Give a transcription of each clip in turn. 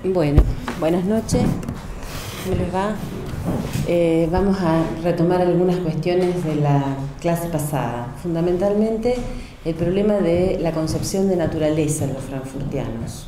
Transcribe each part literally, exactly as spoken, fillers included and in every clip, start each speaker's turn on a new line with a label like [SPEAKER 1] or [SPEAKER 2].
[SPEAKER 1] Bueno, buenas noches. ¿Cómo les va? Eh, vamos a retomar algunas cuestiones de la clase pasada. Fundamentalmente, el problema de la concepción de naturaleza en los frankfurtianos.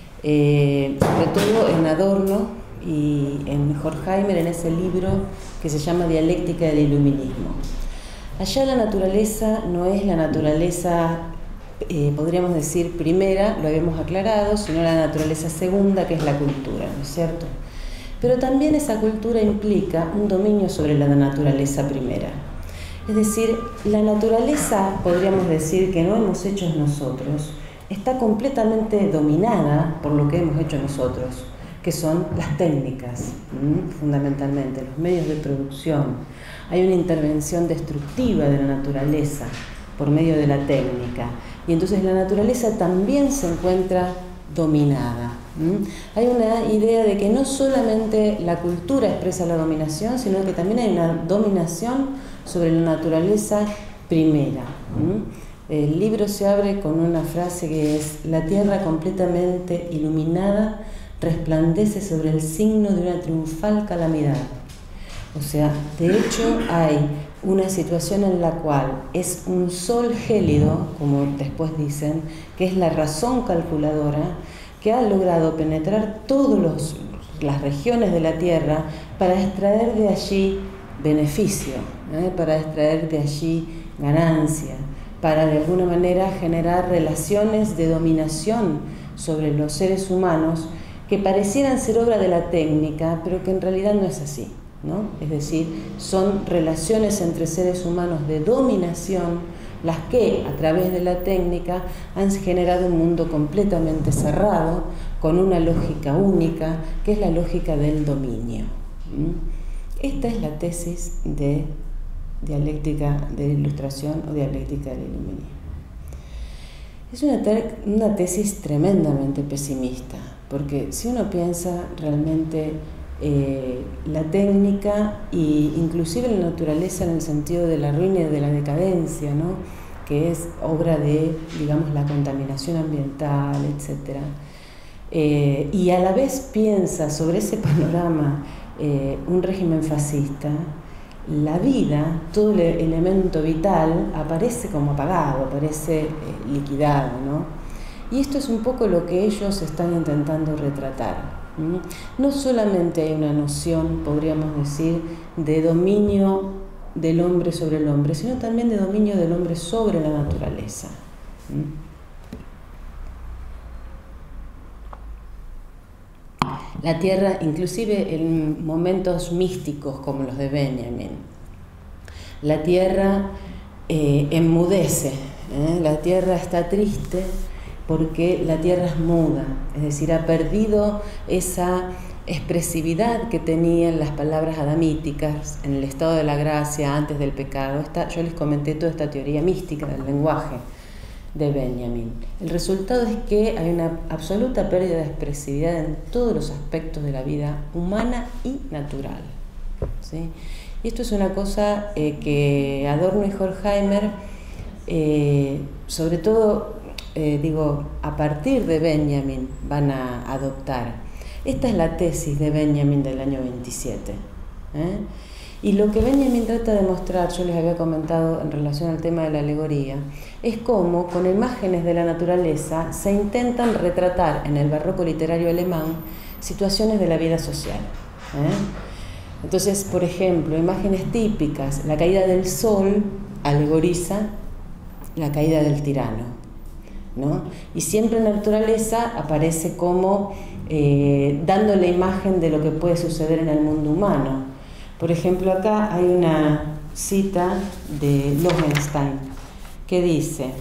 [SPEAKER 1] Eh, sobre todo en Adorno y en Horkheimer, en ese libro que se llama Dialéctica del Iluminismo. Allá la naturaleza no es la naturaleza, eh, podríamos decir, primera, lo habíamos aclarado, sino la naturaleza segunda, que es la cultura, ¿no es cierto? Pero también esa cultura implica un dominio sobre la naturaleza primera. Es decir, la naturaleza, podríamos decir, que no hemos hecho nosotros, está completamente dominada por lo que hemos hecho nosotros, que son las técnicas, ¿m? fundamentalmente, los medios de producción. Hay una intervención destructiva de la naturaleza por medio de la técnica. Y entonces la naturaleza también se encuentra dominada. ¿m? Hay una idea de que no solamente la cultura expresa la dominación, sino que también hay una dominación sobre la naturaleza primera. ¿m? El libro se abre con una frase que es: la tierra completamente iluminada resplandece sobre el signo de una triunfal calamidad. O sea, de hecho hay una situación en la cual es un sol gélido, como después dicen, que es la razón calculadora, que ha logrado penetrar todas las regiones de la Tierra para extraer de allí beneficio, ¿eh? para extraer de allí ganancia, para de alguna manera generar relaciones de dominación sobre los seres humanos que parecieran ser obra de la técnica, pero que en realidad no es así, ¿no? Es decir, son relaciones entre seres humanos de dominación las que, a través de la técnica, han generado un mundo completamente cerrado, con una lógica única, que es la lógica del dominio. ¿Mm? Esta es la tesis de dialéctica de la ilustración o dialéctica del iluminismo. Es una, una tesis tremendamente pesimista, porque si uno piensa realmente eh, la técnica e inclusive la naturaleza en el sentido de la ruina y de la decadencia, ¿no? que es obra de, digamos, la contaminación ambiental, etcétera, eh, y a la vez piensa sobre ese panorama eh, un régimen fascista, la vida, todo el elemento vital, aparece como apagado, aparece eh, liquidado, ¿no? Y esto es un poco lo que ellos están intentando retratar. ¿Mm? No solamente hay una noción, podríamos decir, de dominio del hombre sobre el hombre, sino también de dominio del hombre sobre la naturaleza. ¿Mm? La tierra, inclusive en momentos místicos como los de Benjamin, la tierra eh, enmudece, ¿eh? la tierra está triste porque la tierra es muda, es decir, ha perdido esa expresividad que tenían las palabras adamíticas en el estado de la gracia antes del pecado. Esta, yo les comenté toda esta teoría mística del lenguaje de Benjamin. El resultado es que hay una absoluta pérdida de expresividad en todos los aspectos de la vida humana y natural, ¿sí? Y esto es una cosa eh, que Adorno y Horkheimer, eh, sobre todo, eh, digo, a partir de Benjamin, van a adoptar. Esta es la tesis de Benjamin del año veintisiete. ¿eh? Y lo que Benjamin trata de mostrar, yo les había comentado en relación al tema de la alegoría, es cómo con imágenes de la naturaleza se intentan retratar en el barroco literario alemán situaciones de la vida social. ¿eh? Entonces, por ejemplo, imágenes típicas, la caída del sol alegoriza la caída del tirano, ¿no? Y siempre en la naturaleza aparece como eh, dando la imagen de lo que puede suceder en el mundo humano. Por ejemplo, acá hay una cita de Lohenstein que dice: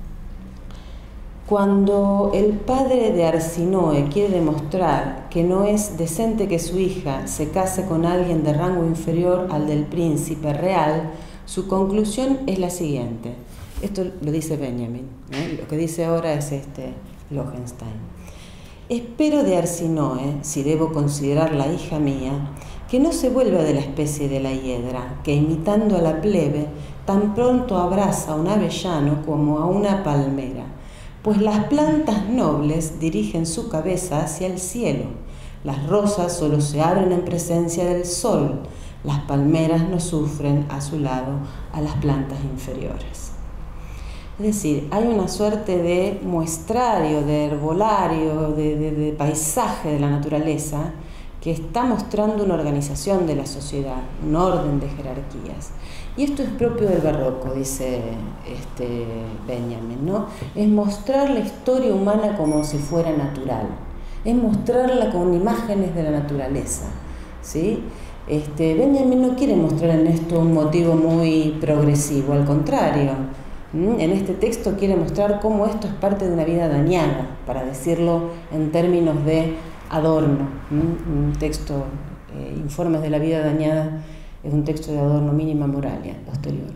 [SPEAKER 1] cuando el padre de Arsinoe quiere demostrar que no es decente que su hija se case con alguien de rango inferior al del príncipe real, su conclusión es la siguiente. Esto lo dice Benjamin, ¿eh? Lo que dice ahora es este Lohenstein. Espero de Arsinoe, si debo considerarla hija mía, que no se vuelva de la especie de la hiedra, que imitando a la plebe, tan pronto abraza a un avellano como a una palmera, pues las plantas nobles dirigen su cabeza hacia el cielo, las rosas solo se abren en presencia del sol, las palmeras no sufren a su lado a las plantas inferiores. Es decir, hay una suerte de muestrario, de herbolario, de, de, de paisaje de la naturaleza que está mostrando una organización de la sociedad, un orden de jerarquías. Y esto es propio del barroco, dice este Benjamin, ¿no? Es mostrar la historia humana como si fuera natural, es mostrarla con imágenes de la naturaleza, ¿sí? Este, Benjamin no quiere mostrar en esto un motivo muy progresivo, al contrario, ¿m? En este texto quiere mostrar cómo esto es parte de una vida dañada, para decirlo en términos de Adorno, ¿m? Un texto, eh, Informes de la vida dañada, es un texto de Adorno, Mínima Moralia, posterior.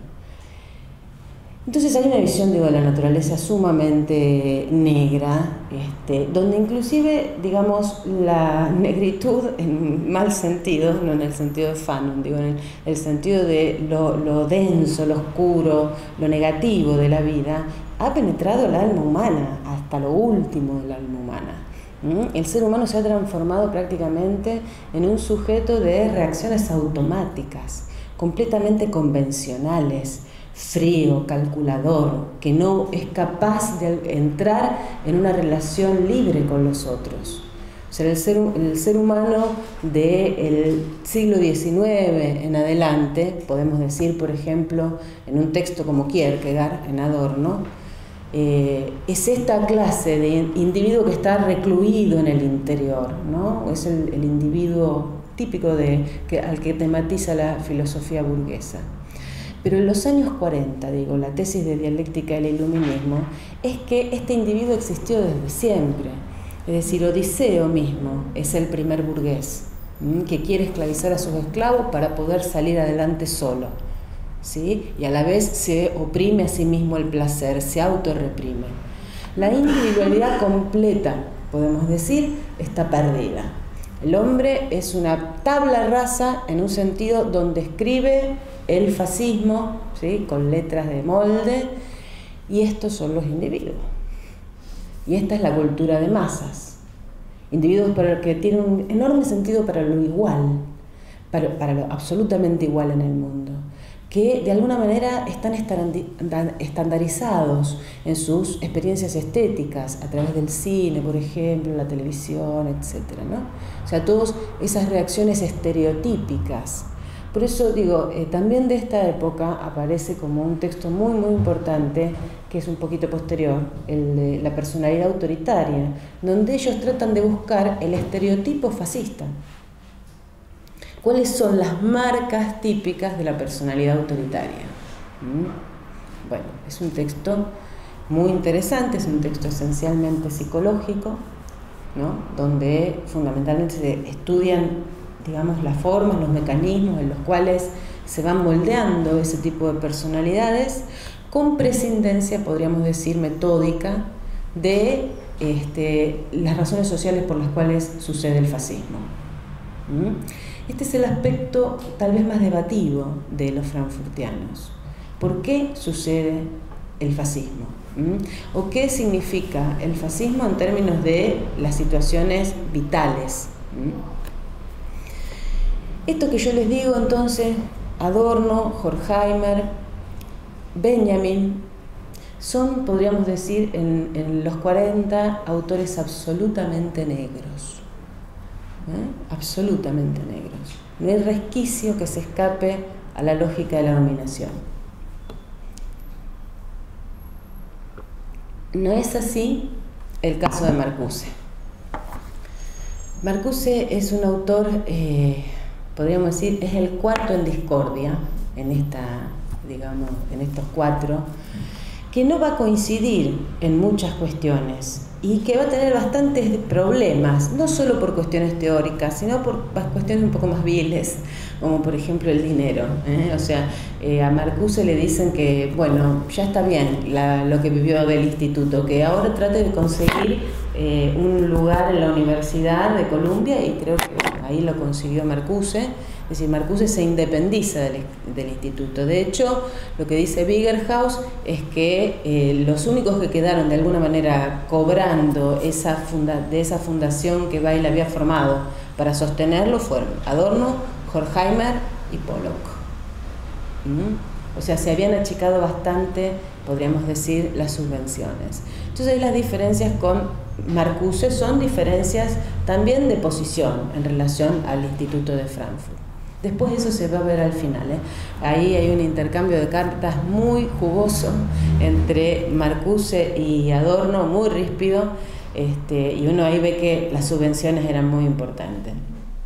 [SPEAKER 1] Entonces hay una visión, digo, de la naturaleza sumamente negra, este, donde inclusive, digamos, la negritud en mal sentido, no en el sentido de Fanon, digo, en el, el sentido de lo, lo denso, lo oscuro, lo negativo de la vida, ha penetrado el alma humana, hasta lo último del alma humana. El ser humano se ha transformado prácticamente en un sujeto de reacciones automáticas, completamente convencionales, frío, calculador, que no es capaz de entrar en una relación libre con los otros. O sea, el ser, el ser humano del siglo diecinueve en adelante, podemos decir, por ejemplo, en un texto como Kierkegaard, en Adorno, Eh, es esta clase de individuo que está recluido en el interior, ¿no? Es el, el individuo típico de, que, al que tematiza la filosofía burguesa. Pero en los años cuarenta, digo, la tesis de dialéctica del iluminismo, es que este individuo existió desde siempre. Es decir, Odiseo mismo es el primer burgués, ¿m? que quiere esclavizar a sus esclavos para poder salir adelante solo. ¿Sí? Y a la vez se oprime a sí mismo el placer, se autorreprime. La individualidad completa, podemos decir, está perdida. El hombre es una tabla rasa en un sentido donde escribe el fascismo, ¿sí? con letras de molde, y estos son los individuos. Y esta es la cultura de masas. Individuos para que tienen un enorme sentido para lo igual, para, para lo absolutamente igual en el mundo, que de alguna manera están estandarizados en sus experiencias estéticas, a través del cine, por ejemplo, la televisión, etcétera, ¿no? O sea, todas esas reacciones estereotípicas. Por eso digo, eh, también de esta época aparece como un texto muy, muy importante, que es un poquito posterior, el de La personalidad autoritaria, donde ellos tratan de buscar el estereotipo fascista. ¿Cuáles son las marcas típicas de la personalidad autoritaria? ¿Mm? Bueno, es un texto muy interesante, es un texto esencialmente psicológico, ¿no? Donde fundamentalmente se estudian, digamos, las formas, los mecanismos en los cuales se van moldeando ese tipo de personalidades, con prescindencia, podríamos decir, metódica, de este, las razones sociales por las cuales sucede el fascismo. ¿Mm? Este es el aspecto tal vez más debatido de los frankfurtianos. ¿Por qué sucede el fascismo? ¿Mm? ¿O qué significa el fascismo en términos de las situaciones vitales? ¿Mm? Esto que yo les digo entonces, Adorno, Horkheimer, Benjamin, son, podríamos decir, en, en los cuarenta autores absolutamente negros. ¿Eh? Absolutamente negros. No hay resquicio que se escape a la lógica de la dominación. No es así el caso de Marcuse. Marcuse es un autor, eh, podríamos decir, es el cuarto en discordia en esta, digamos, en estos cuatro, que no va a coincidir en muchas cuestiones y que va a tener bastantes problemas, no solo por cuestiones teóricas, sino por cuestiones un poco más viles, como por ejemplo el dinero, ¿eh? O sea, eh, a Marcuse le dicen que, bueno, ya está bien la, lo que vivió del instituto, que ahora trate de conseguir eh, un lugar en la Universidad de Columbia, y creo que ahí lo consiguió Marcuse. Es Es decir, Marcuse se independiza del, del instituto. De hecho, lo que dice Bigerhaus es que eh, los únicos que quedaron de alguna manera cobrando esa funda, de esa fundación que Weil había formado para sostenerlo fueron Adorno, Horkheimer y Pollock. ¿Mm? O sea, se habían achicado bastante, podríamos decir, las subvenciones. Entonces, las diferencias con Marcuse son diferencias también de posición en relación al Instituto de Frankfurt. Después eso se va a ver al final, ¿eh? Ahí hay un intercambio de cartas muy jugoso entre Marcuse y Adorno, muy ríspido, este, y uno ahí ve que las subvenciones eran muy importantes.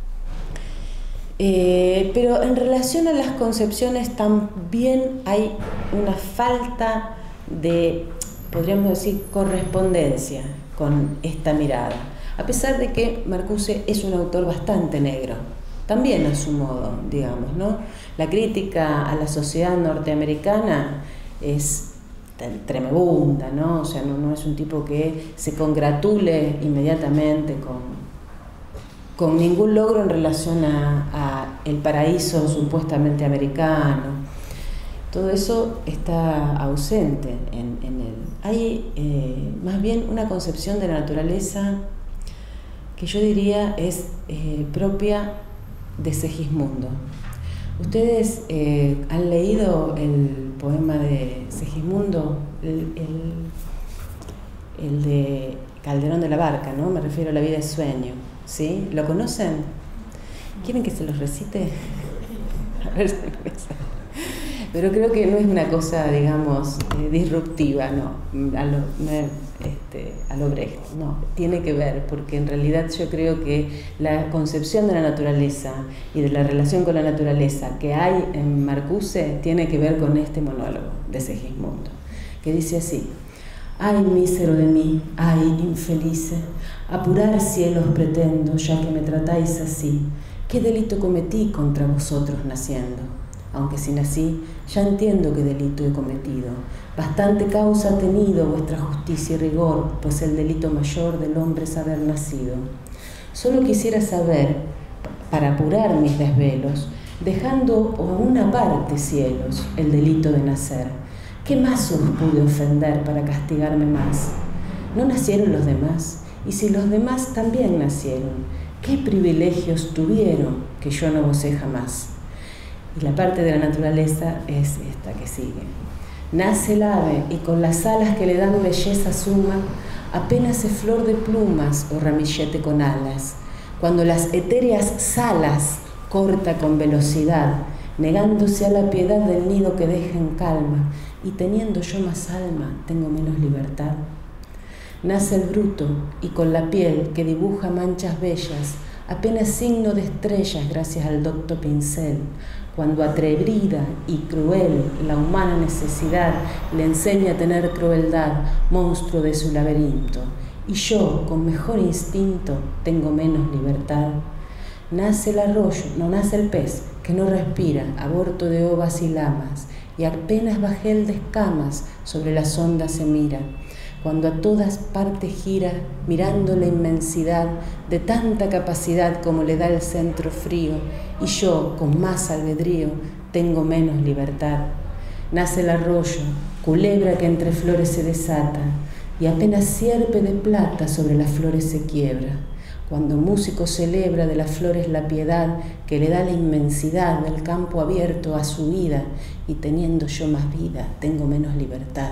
[SPEAKER 1] Eh, pero en relación a las concepciones también hay una falta de, podríamos decir, correspondencia con esta mirada, a pesar de que Marcuse es un autor bastante negro, también a su modo, digamos, ¿no? La crítica a la sociedad norteamericana es tremebunda, ¿no? O sea, no, no es un tipo que se congratule inmediatamente con, con ningún logro en relación a, a el paraíso supuestamente americano. Todo eso está ausente en, en él. Hay eh, más bien una concepción de la naturaleza que yo diría es eh, propia de Segismundo. ¿Ustedes eh, han leído el poema de Segismundo, el, el, el de Calderón de la Barca, ¿no? Me refiero a La vida es sueño, ¿sí? ¿Lo conocen? ¿Quieren que se los recite? A ver si me sale. Pero creo que no es una cosa, digamos, eh, disruptiva, no, a lo, no este, a lo Brecht, no, tiene que ver, porque en realidad yo creo que la concepción de la naturaleza y de la relación con la naturaleza que hay en Marcuse tiene que ver con este monólogo de Segismundo, que dice así: ay, mísero de mí, ay, infelice, apurar cielos pretendo, ya que me tratáis así, ¿qué delito cometí contra vosotros naciendo? Aunque si nací, ya entiendo qué delito he cometido. Bastante causa ha tenido vuestra justicia y rigor, pues el delito mayor del hombre es haber nacido. Solo quisiera saber, para apurar mis desvelos, dejando a una parte, cielos, el delito de nacer, ¿qué más os pude ofender para castigarme más? ¿No nacieron los demás? Y si los demás también nacieron, ¿qué privilegios tuvieron que yo no gocé jamás? Y la parte de la naturaleza es esta que sigue. Nace el ave y con las alas que le dan belleza suma, apenas es flor de plumas o ramillete con alas. Cuando las etéreas salas corta con velocidad, negándose a la piedad del nido que deja en calma, y teniendo yo más alma, tengo menos libertad. Nace el bruto y con la piel que dibuja manchas bellas, apenas signo de estrellas gracias al docto pincel, cuando atrevida y cruel la humana necesidad le enseña a tener crueldad, monstruo de su laberinto, y yo, con mejor instinto, tengo menos libertad. Nace el arroyo, no nace el pez, que no respira, aborto de ovas y lamas, y apenas bajel de escamas sobre las ondas se mira, cuando a todas partes gira, mirando la inmensidad de tanta capacidad como le da el centro frío, y yo, con más albedrío, tengo menos libertad. Nace el arroyo, culebra que entre flores se desata, y apenas sierpe de plata sobre las flores se quiebra, cuando músico celebra de las flores la piedad que le da la inmensidad del campo abierto a su vida, y teniendo yo más vida, tengo menos libertad.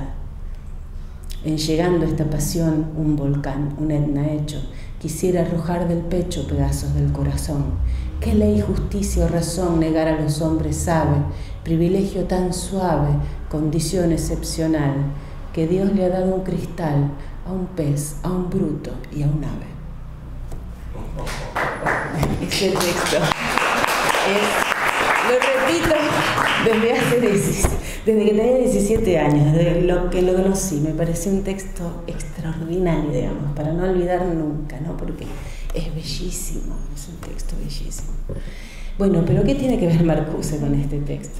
[SPEAKER 1] En llegando esta pasión, un volcán, un Etna hecho, quisiera arrojar del pecho pedazos del corazón. ¿Qué ley, justicia o razón negar a los hombres sabe? Privilegio tan suave, condición excepcional, que Dios le ha dado un cristal a un pez, a un bruto y a un ave. Este texto es, lo repito desde hace diecisiete, desde que tenía diecisiete años, desde lo que lo conocí, me pareció un texto extraordinario, digamos, para no olvidar nunca, ¿no? Porque es bellísimo, es un texto bellísimo. Bueno, pero ¿qué tiene que ver Marcuse con este texto?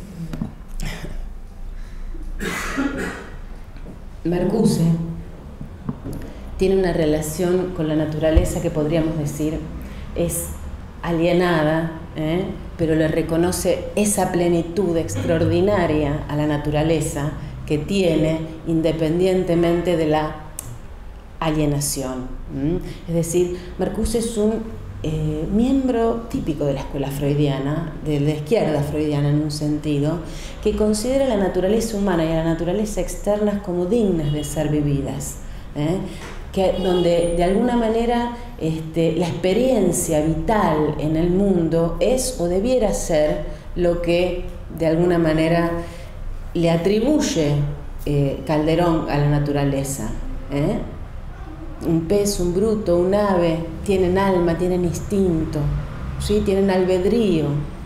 [SPEAKER 1] Marcuse tiene una relación con la naturaleza que podríamos decir es alienada ¿eh? Pero le reconoce esa plenitud extraordinaria a la naturaleza que tiene independientemente de la alienación. ¿Mm? Es decir, Marcuse es un eh, miembro típico de la escuela freudiana, de la izquierda freudiana en un sentido, que considera la naturaleza humana y la naturaleza externa como dignas de ser vividas, ¿eh? Que, donde de alguna manera este, la experiencia vital en el mundo es o debiera ser lo que de alguna manera le atribuye eh, Calderón a la naturaleza, ¿eh? Un pez, un bruto, un ave, tienen alma, tienen instinto, ¿sí? Tienen albedrío,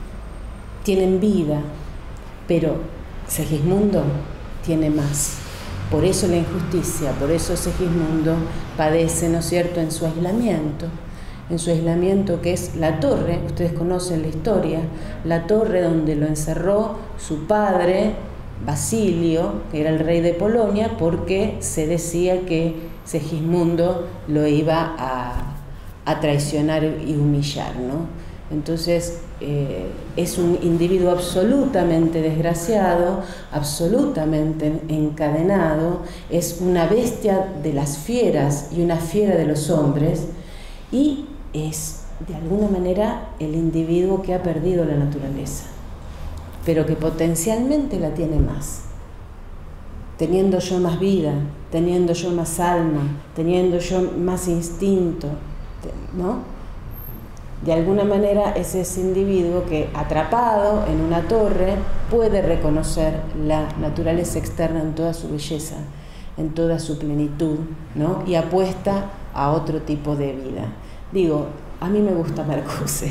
[SPEAKER 1] tienen vida, pero Segismundo tiene más. Por eso la injusticia, por eso Segismundo padece, ¿no es cierto?, en su aislamiento, en su aislamiento que es la torre, ustedes conocen la historia, la torre donde lo encerró su padre, Basilio, que era el rey de Polonia, porque se decía que Segismundo lo iba a, a traicionar y humillar, ¿no? Entonces eh, es un individuo absolutamente desgraciado, absolutamente encadenado, es una bestia de las fieras y una fiera de los hombres, y es de alguna manera el individuo que ha perdido la naturaleza, pero que potencialmente la tiene más. Teniendo yo más vida, teniendo yo más alma, teniendo yo más instinto, ¿no? De alguna manera es ese individuo que, atrapado en una torre, puede reconocer la naturaleza externa en toda su belleza, en toda su plenitud, ¿no? Y apuesta a otro tipo de vida. Digo, a mí me gusta Marcuse.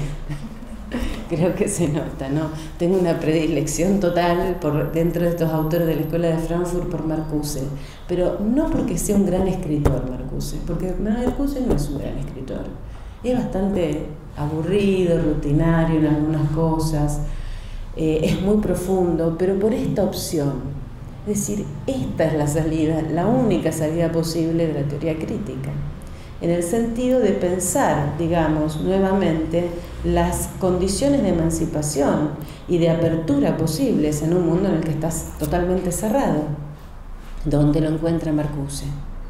[SPEAKER 1] Creo que se nota, ¿no? Tengo una predilección total por, dentro de estos autores de la Escuela de Frankfurt por Marcuse, pero no porque sea un gran escritor Marcuse, porque Marcuse no es un gran escritor. Es bastante aburrido, rutinario en algunas cosas, eh, es muy profundo, pero por esta opción, es decir, esta es la salida, la única salida posible de la teoría crítica, en el sentido de pensar, digamos, nuevamente las condiciones de emancipación y de apertura posibles en un mundo en el que estás totalmente cerrado. ¿Dónde lo encuentra Marcuse?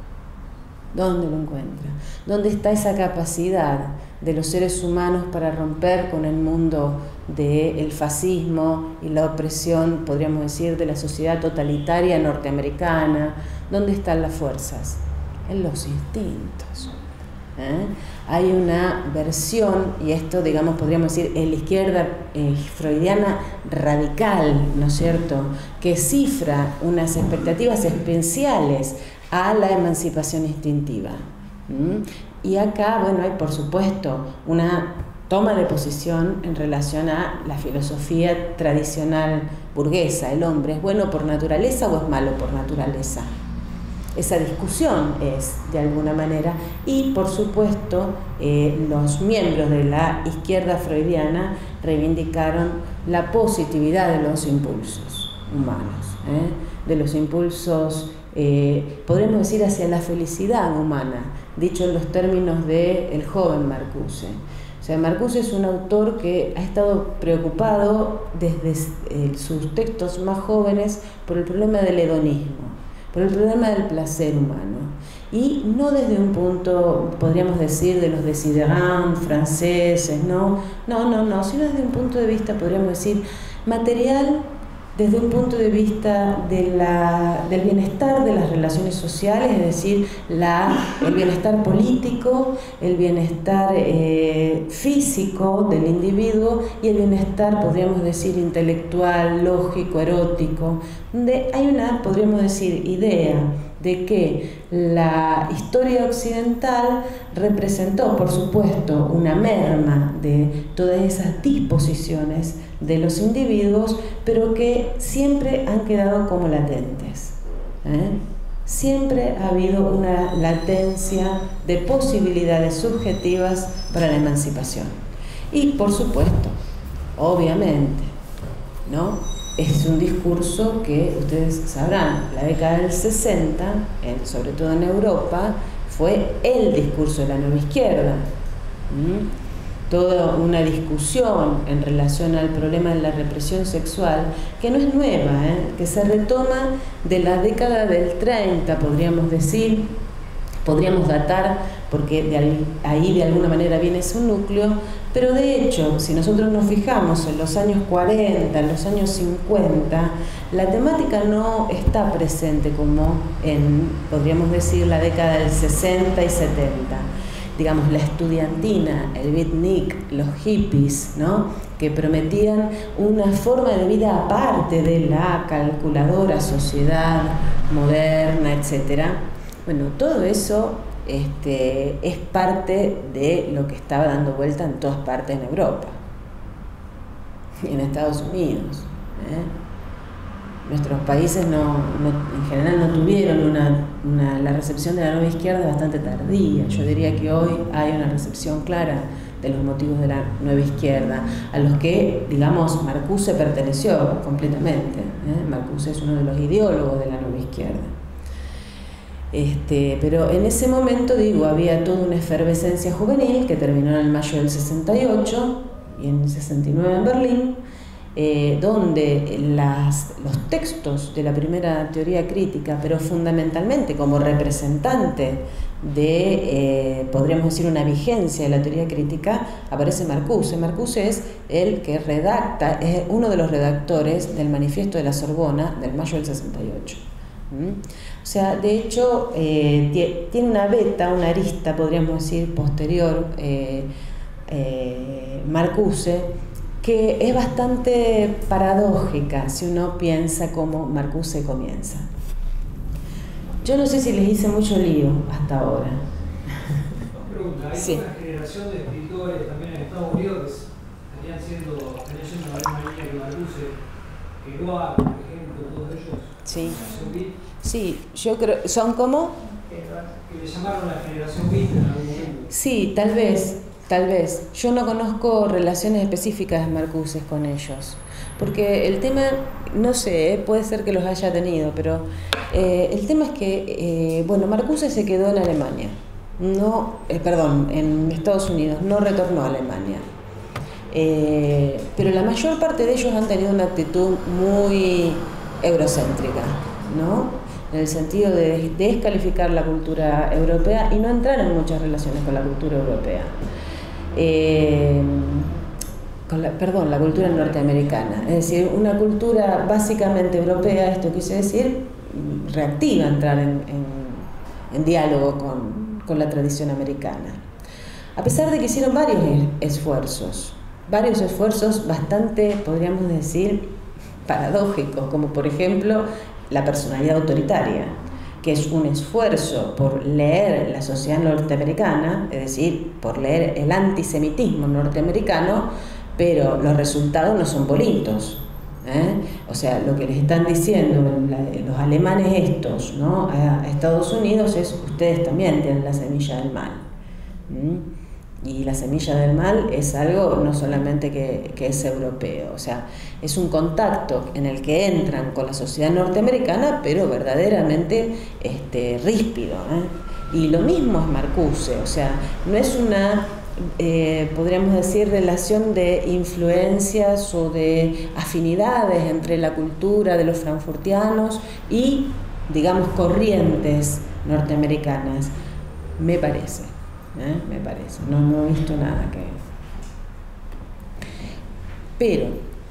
[SPEAKER 1] ¿Dónde lo encuentra? ¿Dónde está esa capacidad de los seres humanos para romper con el mundo del fascismo y la opresión, podríamos decir, de la sociedad totalitaria norteamericana? ¿Dónde están las fuerzas? En los instintos. ¿Eh? Hay una versión, y esto, digamos, podríamos decir, en la izquierda eh, freudiana radical, ¿no es cierto?, que cifra unas expectativas especiales a la emancipación instintiva. ¿Mm? Y acá, bueno, hay por supuesto una toma de posición en relación a la filosofía tradicional burguesa. ¿El hombre es bueno por naturaleza o es malo por naturaleza? Esa discusión es, de alguna manera, y por supuesto eh, los miembros de la izquierda freudiana reivindicaron la positividad de los impulsos humanos, ¿eh? de los impulsos, eh, podríamos decir, hacia la felicidad humana, dicho en los términos del joven Marcuse. O sea, Marcuse es un autor que ha estado preocupado desde eh, sus textos más jóvenes por el problema del hedonismo, por el problema del placer humano, y no desde un punto, podríamos decir, de los desiderants franceses, no, no, no, no, sino desde un punto de vista, podríamos decir, material, desde un punto de vista de la, del bienestar de las relaciones sociales, es decir, la, el bienestar político, el bienestar eh, físico del individuo y el bienestar, podríamos decir, intelectual, lógico, erótico, donde hay una, podríamos decir, idea de que la historia occidental representó, por supuesto, una merma de todas esas disposiciones de los individuos, pero que siempre han quedado como latentes. ¿eh? Siempre ha habido una latencia de posibilidades subjetivas para la emancipación. Y, por supuesto, obviamente, ¿no?, es un discurso que ustedes sabrán, la década del sesenta, en, sobre todo en Europa, fue el discurso de la nueva izquierda. ¿Mm? toda una discusión en relación al problema de la represión sexual, que no es nueva, ¿eh? que se retoma de la década del treinta, podríamos decir, podríamos datar, porque de ahí, ahí de alguna manera viene ese núcleo, pero de hecho, si nosotros nos fijamos en los años cuarenta, en los años cincuenta, la temática no está presente como en, podríamos decir, la década del sesenta y setenta. Digamos, la estudiantina, el beatnik, los hippies, ¿no? que prometían una forma de vida aparte de la calculadora sociedad moderna, etcétera. Bueno, todo eso este, es parte de lo que estaba dando vuelta en todas partes en Europa y en Estados Unidos. ¿eh? Nuestros países no, no, en general no tuvieron una, una, la recepción de la nueva izquierda bastante tardía. Yo diría que hoy hay una recepción clara de los motivos de la nueva izquierda, a los que, digamos, Marcuse perteneció completamente. ¿eh? Marcuse es uno de los ideólogos de la nueva izquierda. Este, pero en ese momento, digo, había toda una efervescencia juvenil que terminó en el mayo del sesenta y ocho y en el sesenta y nueve en Berlín, eh, donde las, los textos de la primera teoría crítica, pero fundamentalmente como representante de, eh, podríamos decir, una vigencia de la teoría crítica, aparece Marcuse. Marcuse es el que redacta, es uno de los redactores del Manifiesto de la Sorbona del mayo del sesenta y ocho. ¿Mm? O sea, de hecho, eh, tiene una beta, una arista, podríamos decir, posterior, eh, eh, Marcuse, que es bastante paradójica si uno piensa cómo Marcuse comienza. Yo no sé si les hice mucho lío hasta ahora.
[SPEAKER 2] Una pregunta, hay sí. una generación de escritores también en Estados Unidos que estarían siendo, estarían siendo la misma línea que Marcuse, que Goa, por ejemplo, todos ellos.
[SPEAKER 1] Sí. Sí, yo creo, ¿son como?
[SPEAKER 2] Que le llamaron la generación beat en algún momento.
[SPEAKER 1] Sí, tal vez, tal vez. Yo no conozco relaciones específicas de Marcuse con ellos, porque el tema, no sé, puede ser que los haya tenido, pero eh, el tema es que, eh, bueno, Marcuse se quedó en Alemania, no, eh, perdón, en Estados Unidos, no retornó a Alemania. Eh, pero la mayor parte de ellos han tenido una actitud muy eurocéntrica, ¿no? En el sentido de descalificar la cultura europea y no entrar en muchas relaciones con la cultura europea. Eh, con la, perdón, la cultura norteamericana. Es decir, una cultura básicamente europea, esto quise decir, reactiva entrar en, en, en diálogo con, con la tradición americana. A pesar de que hicieron varios esfuerzos, varios esfuerzos bastante, podríamos decir, paradójicos, como por ejemplo la personalidad autoritaria, que es un esfuerzo por leer la sociedad norteamericana, es decir, por leer el antisemitismo norteamericano, pero los resultados no son bonitos. ¿eh? O sea, lo que les están diciendo los alemanes estos, ¿no? a Estados Unidos es: ustedes también tienen la semilla del mal. ¿Mm? Y la semilla del mal es algo no solamente que, que es europeo, o sea, es un contacto en el que entran con la sociedad norteamericana, pero verdaderamente este, ríspido. ¿eh? Y lo mismo es Marcuse, o sea, no es una, eh, podríamos decir, relación de influencias o de afinidades entre la cultura de los frankfurtianos y, digamos, corrientes norteamericanas, me parece. ¿Eh? Me parece, no, no he visto nada que... Pero,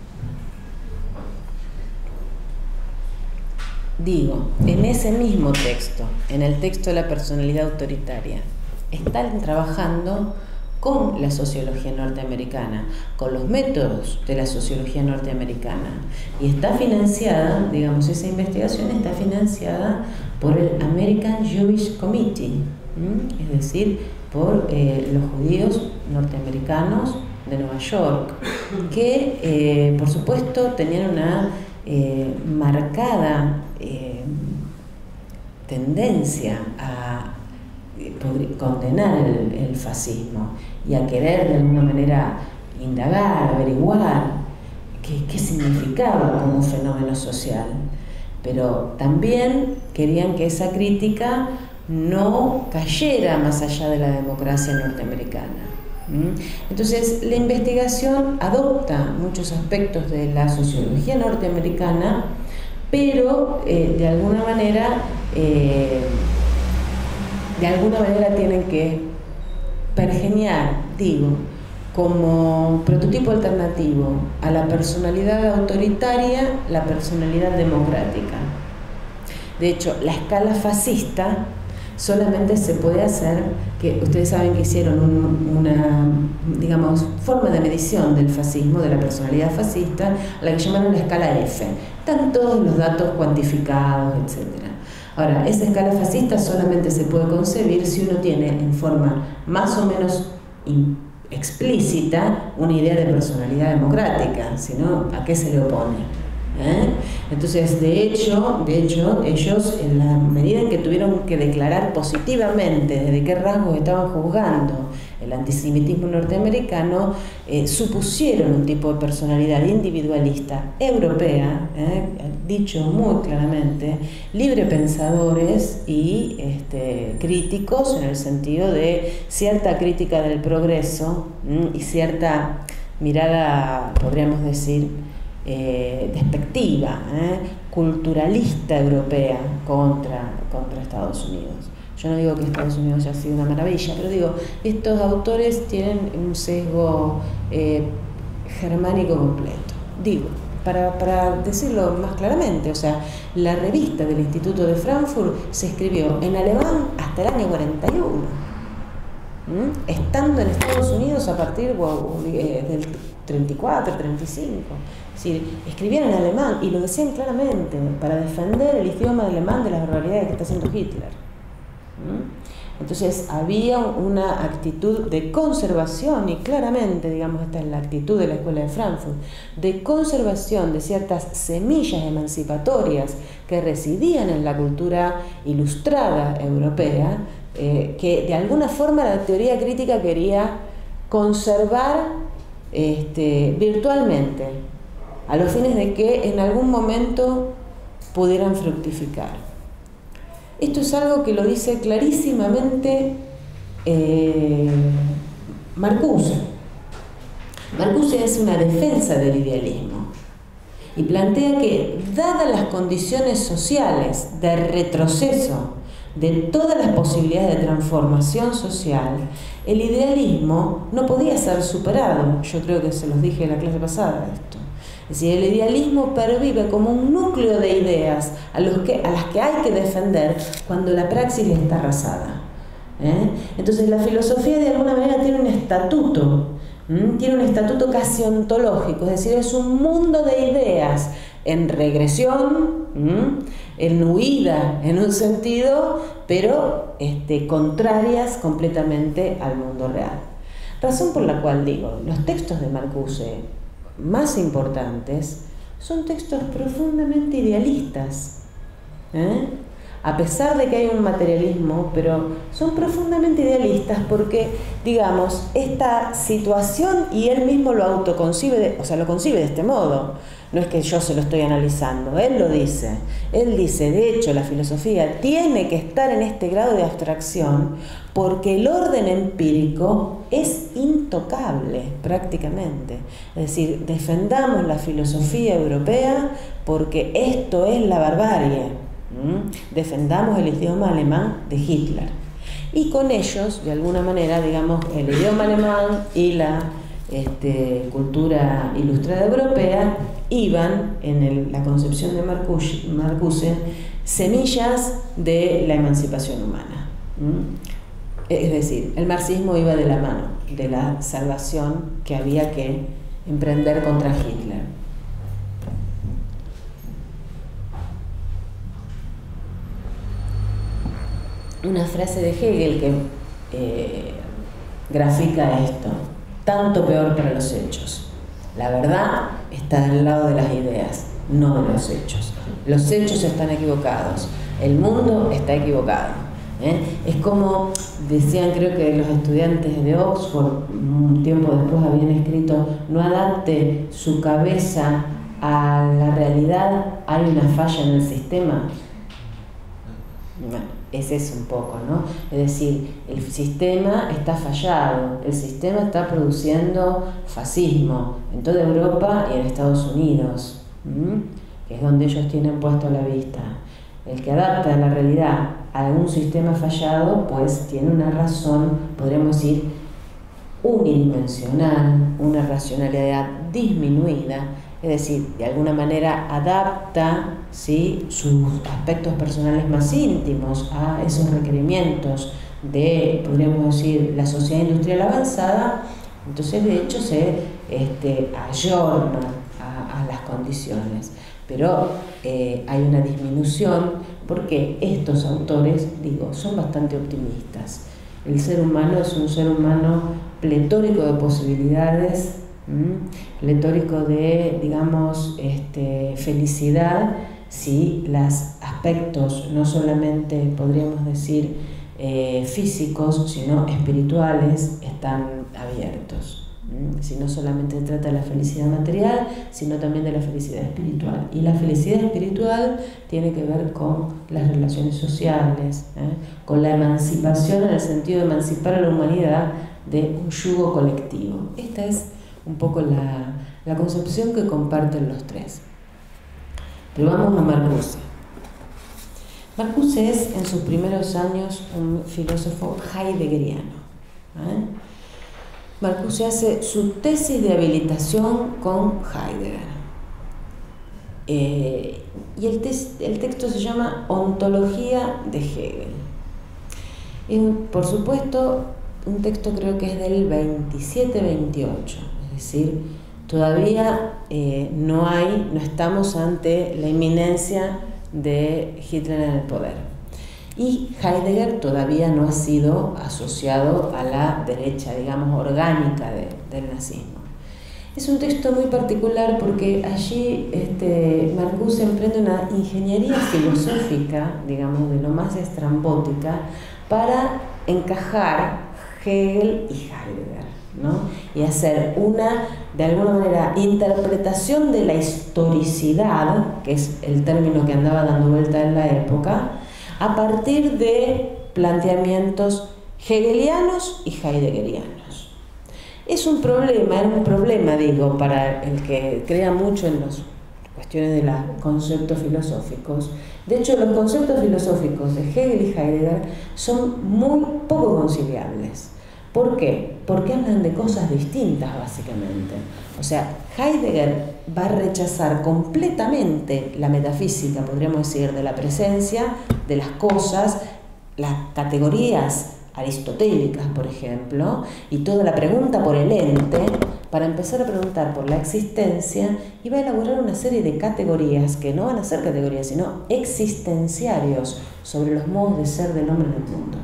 [SPEAKER 1] digo, en ese mismo texto, en el texto de la personalidad autoritaria, están trabajando con la sociología norteamericana, con los métodos de la sociología norteamericana, y está financiada, digamos, esa investigación está financiada por el American Jewish Committee, ¿m? es decir, por eh, los judíos norteamericanos de Nueva York, que eh, por supuesto tenían una eh, marcada eh, tendencia a eh, condenar el, el fascismo y a querer de alguna manera indagar, averiguar qué, qué significaba como fenómeno social, pero también querían que esa crítica no cayera más allá de la democracia norteamericana. Entonces, la investigación adopta muchos aspectos de la sociología norteamericana, pero eh, de alguna manera, eh, de alguna manera tienen que pergeñar, digo, como prototipo alternativo a la personalidad autoritaria, la personalidad democrática. De hecho, la escala fascista solamente se puede hacer, que ustedes saben que hicieron un, una, digamos, forma de medición del fascismo, de la personalidad fascista, a la que llamaron la escala F. Están todos los datos cuantificados, etcétera. Ahora, esa escala fascista solamente se puede concebir si uno tiene en forma más o menos explícita una idea de personalidad democrática, si no, ¿a qué se le opone? ¿Eh? Entonces, de hecho, de hecho, ellos, en la medida en que tuvieron que declarar positivamente desde qué rasgos estaban juzgando el antisemitismo norteamericano, eh, supusieron un tipo de personalidad individualista europea, eh, dicho muy claramente, librepensadores y este, críticos, en el sentido de cierta crítica del progreso mm, y cierta mirada, podríamos decir, Eh, despectiva, eh, culturalista europea contra, contra Estados Unidos. Yo no digo que Estados Unidos haya sido una maravilla, pero digo, estos autores tienen un sesgo eh, germánico completo. Digo, para, para decirlo más claramente, o sea, la revista del Instituto de Frankfurt se escribió en alemán hasta el año cuarenta y uno, ¿Mm? estando en Estados Unidos a partir wow, eh, del treinta y cuatro, treinta y cinco. Es decir, escribían en alemán y lo decían claramente para defender el idioma alemán de las barbaridades que está haciendo Hitler. ¿Mm? Entonces había una actitud de conservación, y claramente, digamos, esta es la actitud de la Escuela de Frankfurt, de conservación de ciertas semillas emancipatorias que residían en la cultura ilustrada europea, eh, que de alguna forma la teoría crítica quería conservar este, virtualmente, a los fines de que en algún momento pudieran fructificar. Esto es algo que lo dice clarísimamente eh, Marcuse. Marcuse hace una defensa del idealismo y plantea que, dadas las condiciones sociales de retroceso de todas las posibilidades de transformación social, el idealismo no podía ser superado. Yo creo que se los dije en la clase pasada esto. Es decir, el idealismo pervive como un núcleo de ideas a, los que, a las que hay que defender cuando la praxis está arrasada. ¿Eh? Entonces la filosofía de alguna manera tiene un estatuto, ¿m? tiene un estatuto casi ontológico, es decir, es un mundo de ideas en regresión, ¿m? en huida en un sentido, pero este, contrarias completamente al mundo real. Razón por la cual digo, los textos de Marcuse más importantes son textos profundamente idealistas, ¿eh? a pesar de que hay un materialismo, pero son profundamente idealistas porque, digamos, esta situación, y él mismo lo autoconcibe, de, o sea, lo concibe de este modo, no es que yo se lo estoy analizando, él lo dice, él dice, de hecho, la filosofía tiene que estar en este grado de abstracción porque el orden empírico es intocable prácticamente. Es decir, defendamos la filosofía europea porque esto es la barbarie. ¿Mm? Defendamos el idioma alemán de Hitler. Y con ellos, de alguna manera, digamos, el idioma alemán y la este, cultura ilustrada europea iban, en el, la concepción de Marcuse, Marcuse, semillas de la emancipación humana. ¿Mm? Es decir, el marxismo iba de la mano de la salvación que había que emprender contra Hitler. Una frase de Hegel que eh, grafica esto: tanto peor para los hechos. La verdad está del lado de las ideas, no de los hechos. Los hechos están equivocados, el mundo está equivocado. ¿Eh? Es como decían, creo que los estudiantes de Oxford un tiempo después habían escrito: no adapte su cabeza a la realidad, hay una falla en el sistema. Bueno, ese es un poco, ¿no? Es decir, el sistema está fallado, el sistema está produciendo fascismo en toda Europa y en Estados Unidos, ¿m? que es donde ellos tienen puesto la vista. El que adapta la realidad a un sistema fallado, pues tiene una razón, podríamos decir, unidimensional, una racionalidad disminuida, es decir, de alguna manera adapta, ¿sí?, sus aspectos personales más íntimos a esos requerimientos de, podríamos decir, la sociedad industrial avanzada. Entonces, de hecho, se este, ayorna a, a las condiciones. Pero eh, hay una disminución porque estos autores, digo, son bastante optimistas. El ser humano es un ser humano pletórico de posibilidades, ¿m? pletórico de, digamos, este, felicidad, si los aspectos no solamente, podríamos decir, eh, físicos, sino espirituales, están abiertos. Si no solamente se trata de la felicidad material, sino también de la felicidad espiritual. Y la felicidad espiritual tiene que ver con las relaciones sociales, ¿eh? con la emancipación, en el sentido de emancipar a la humanidad de un yugo colectivo. Esta es un poco la, la concepción que comparten los tres. Pero vamos a Marcuse. Marcuse es, en sus primeros años, un filósofo heideggeriano. ¿eh? Marcuse hace su tesis de habilitación con Heidegger. Eh, y el, el texto se llama Ontología de Hegel. Es, por supuesto, un texto creo que es del veintisiete veintiocho, es decir, todavía eh, no hay, no estamos ante la inminencia de Hitler en el poder. Y Heidegger todavía no ha sido asociado a la derecha, digamos, orgánica de, del nazismo. Es un texto muy particular porque allí este, Marcuse emprende una ingeniería filosófica, digamos, de lo más estrambótica, para encajar Hegel y Heidegger, ¿no? Y hacer una, de alguna manera, interpretación de la historicidad, que es el término que andaba dando vuelta en la época, a partir de planteamientos hegelianos y heideggerianos. Es un problema, era un problema, digo, para el que crea mucho en las cuestiones de los conceptos filosóficos. De hecho, los conceptos filosóficos de Hegel y Heidegger son muy poco conciliables. ¿Por qué? Porque hablan de cosas distintas, básicamente. O sea, Heidegger va a rechazar completamente la metafísica, podríamos decir, de la presencia, de las cosas, las categorías aristotélicas, por ejemplo, y toda la pregunta por el ente, para empezar a preguntar por la existencia, y va a elaborar una serie de categorías que no van a ser categorías, sino existenciarios sobre los modos de ser del hombre en el mundo.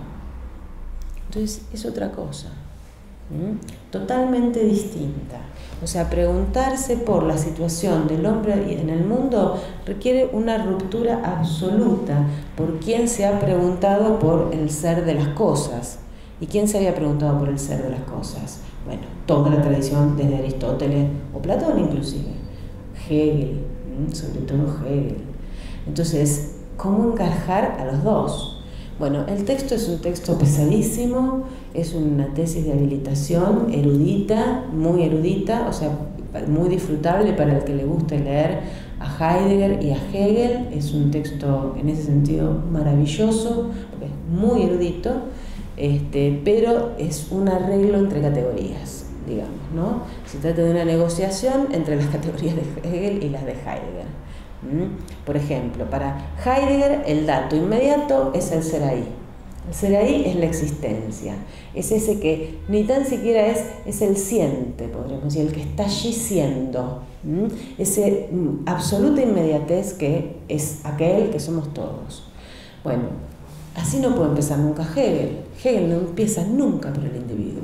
[SPEAKER 1] Entonces es otra cosa, ¿m? totalmente distinta. O sea, preguntarse por la situación del hombre en el mundo requiere una ruptura absoluta por quién se ha preguntado por el ser de las cosas. ¿Y quién se había preguntado por el ser de las cosas? Bueno, toda la tradición desde Aristóteles o Platón inclusive. Hegel, ¿m? sobre todo Hegel. Entonces, ¿cómo encajar a los dos? Bueno, el texto es un texto pesadísimo, es una tesis de habilitación erudita, muy erudita, o sea, muy disfrutable para el que le guste leer a Heidegger y a Hegel. Es un texto en ese sentido maravilloso, porque es muy erudito, este, pero es un arreglo entre categorías, digamos, ¿no? Se trata de una negociación entre las categorías de Hegel y las de Heidegger. Por ejemplo, para Heidegger el dato inmediato es el ser ahí. El ser ahí es la existencia. Es ese que ni tan siquiera es, es el siente, podríamos decir, el que está allí siendo. Ese absoluta inmediatez que es aquel que somos todos. Bueno, así no puede empezar nunca Hegel. Hegel no empieza nunca por el individuo.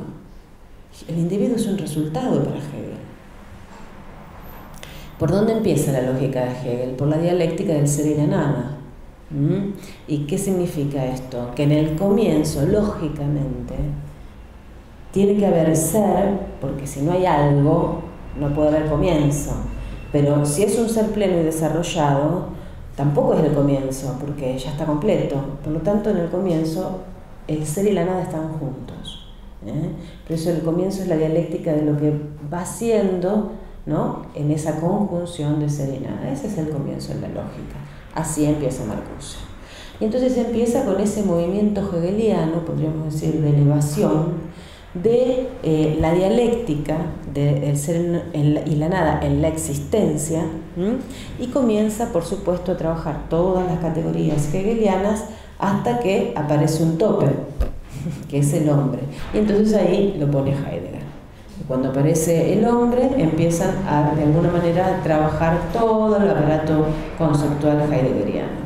[SPEAKER 1] El individuo es un resultado para Hegel. ¿Por dónde empieza la lógica de Hegel? Por la dialéctica del ser y la nada. ¿Mm? ¿Y qué significa esto? Que en el comienzo, lógicamente, tiene que haber ser, porque si no hay algo, no puede haber comienzo. Pero si es un ser pleno y desarrollado, tampoco es el comienzo, porque ya está completo. Por lo tanto, en el comienzo, el ser y la nada están juntos. ¿eh? Por eso el comienzo es la dialéctica de lo que va siendo, ¿no?, en esa conjunción de ser y nada. Ese es el comienzo de la lógica. Así empieza Marcuse. Y entonces empieza con ese movimiento hegeliano, podríamos decir, de elevación, de eh, la dialéctica del ser en la, y la nada en la existencia, ¿m? y comienza, por supuesto, a trabajar todas las categorías hegelianas hasta que aparece un tope, que es el hombre. Y entonces ahí lo pone Heidegger. Cuando aparece el hombre, empiezan a, de alguna manera, a trabajar todo el aparato conceptual heideggeriano.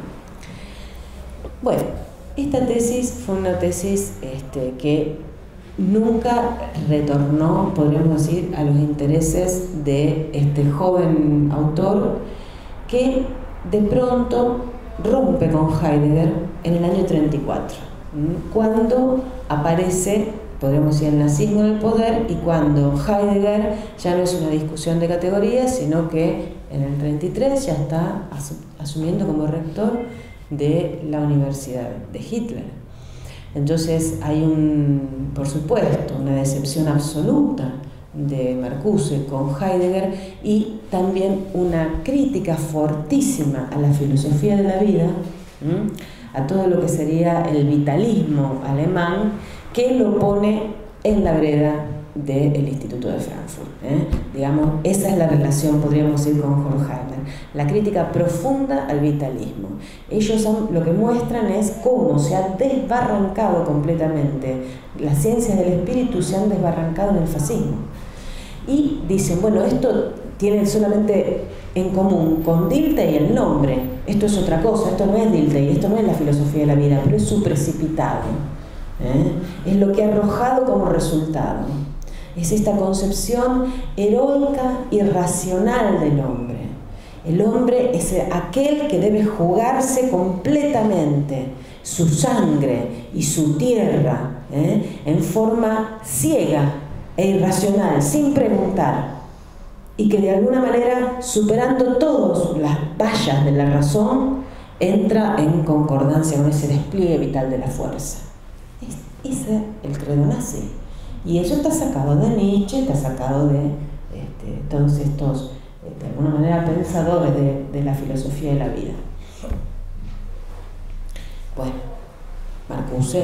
[SPEAKER 1] Bueno, esta tesis fue una tesis este, que nunca retornó, podríamos decir, a los intereses de este joven autor que de pronto rompe con Heidegger en el año treinta y cuatro, cuando aparece, podríamos decir, el nazismo en el poder, y cuando Heidegger ya no es una discusión de categorías, sino que en el treinta y tres ya está asumiendo como rector de la Universidad de Hitler. Entonces hay, un, por supuesto, una decepción absoluta de Marcuse con Heidegger y también una crítica fortísima a la filosofía de la vida, ¿m? a todo lo que sería el vitalismo alemán, que lo pone en la vereda del Instituto de Frankfurt. ¿eh? Digamos, esa es la relación, podríamos decir, con Horkheimer. La crítica profunda al vitalismo. Ellos han, lo que muestran es cómo se ha desbarrancado completamente. Las ciencias del espíritu se han desbarrancado en el fascismo. Y dicen, bueno, esto tiene solamente en común con Dilthey el nombre. Esto es otra cosa, esto no es Dilthey, esto no es la filosofía de la vida, pero es su precipitado. ¿eh? Es lo que ha arrojado como resultado. Es esta concepción heroica y racional del hombre. El hombre es aquel que debe jugarse completamente su sangre y su tierra, ¿eh? en forma ciega e irracional, sin preguntar, y que de alguna manera, superando todas las vallas de la razón, entra en concordancia con ese despliegue vital de la fuerza. Es, ese es el credo nazi. Y eso está sacado de Nietzsche, está sacado de este, todos estos, de alguna manera, pensadores de, de la filosofía de la vida. Bueno, Marcuse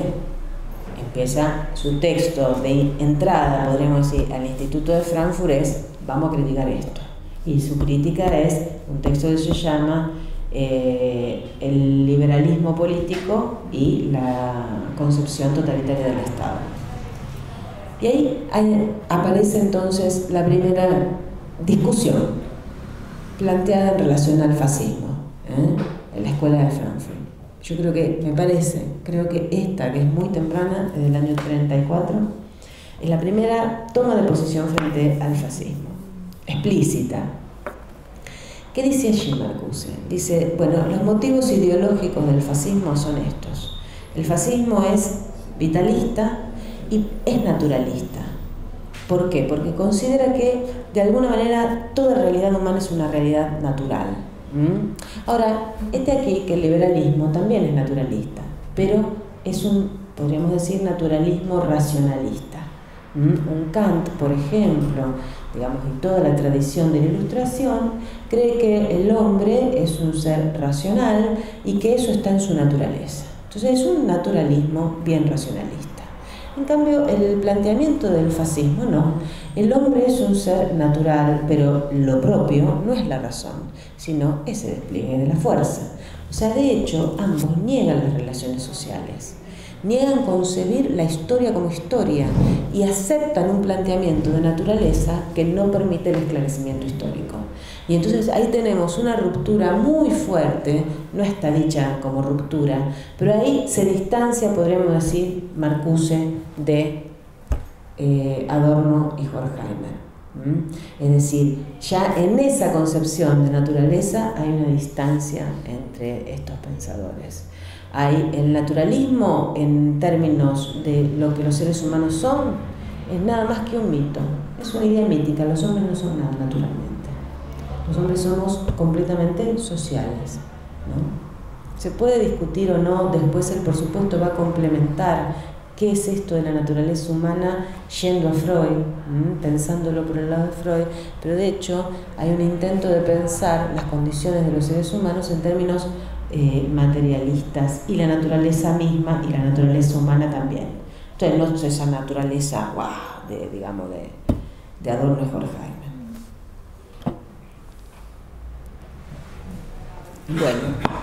[SPEAKER 1] empieza su texto de entrada, podríamos decir, al Instituto de Frankfurt es, vamos a criticar esto. Y su crítica es un texto que se llama eh, el liberalismo político y la concepción totalitaria del Estado. Y ahí, ahí aparece entonces la primera discusión planteada en relación al fascismo, ¿eh? en la escuela de Frankfurt. Yo creo que, me parece, creo que esta, que es muy temprana, desde el año treinta y cuatro, es la primera toma de posición frente al fascismo, explícita. ¿Qué dice allí Marcuse? Dice, bueno, los motivos ideológicos del fascismo son estos. El fascismo es vitalista y es naturalista. ¿Por qué? Porque considera que, de alguna manera, toda realidad humana es una realidad natural. ¿Mm? Ahora, este aquí, que el liberalismo también es naturalista, pero es un, podríamos decir, naturalismo racionalista. ¿Mm? Un Kant, por ejemplo, digamos, y toda la tradición de la Ilustración, cree que el hombre es un ser racional y que eso está en su naturaleza. Entonces es un naturalismo bien racionalista. En cambio, el planteamiento del fascismo no. El hombre es un ser natural, pero lo propio no es la razón, sino ese despliegue de la fuerza. O sea, de hecho, ambos niegan las relaciones sociales, niegan concebir la historia como historia y aceptan un planteamiento de naturaleza que no permite el esclarecimiento histórico. Y entonces ahí tenemos una ruptura muy fuerte, no está dicha como ruptura, pero ahí se distancia, podríamos decir, Marcuse de eh, Adorno y Horkheimer. ¿Mm? Es decir, ya en esa concepción de naturaleza hay una distancia entre estos pensadores. Hay el naturalismo en términos de lo que los seres humanos son, es nada más que un mito, es una idea mítica, los hombres no son nada naturalmente. Los hombres somos completamente sociales. ¿no? Se puede discutir o no, después él por supuesto va a complementar qué es esto de la naturaleza humana yendo a Freud, ¿m? pensándolo por el lado de Freud, pero de hecho hay un intento de pensar las condiciones de los seres humanos en términos eh, materialistas, y la naturaleza misma y la naturaleza humana también. Entonces no es esa naturaleza, wow, de, digamos, de, de Adorno y Horkheimer. Bueno,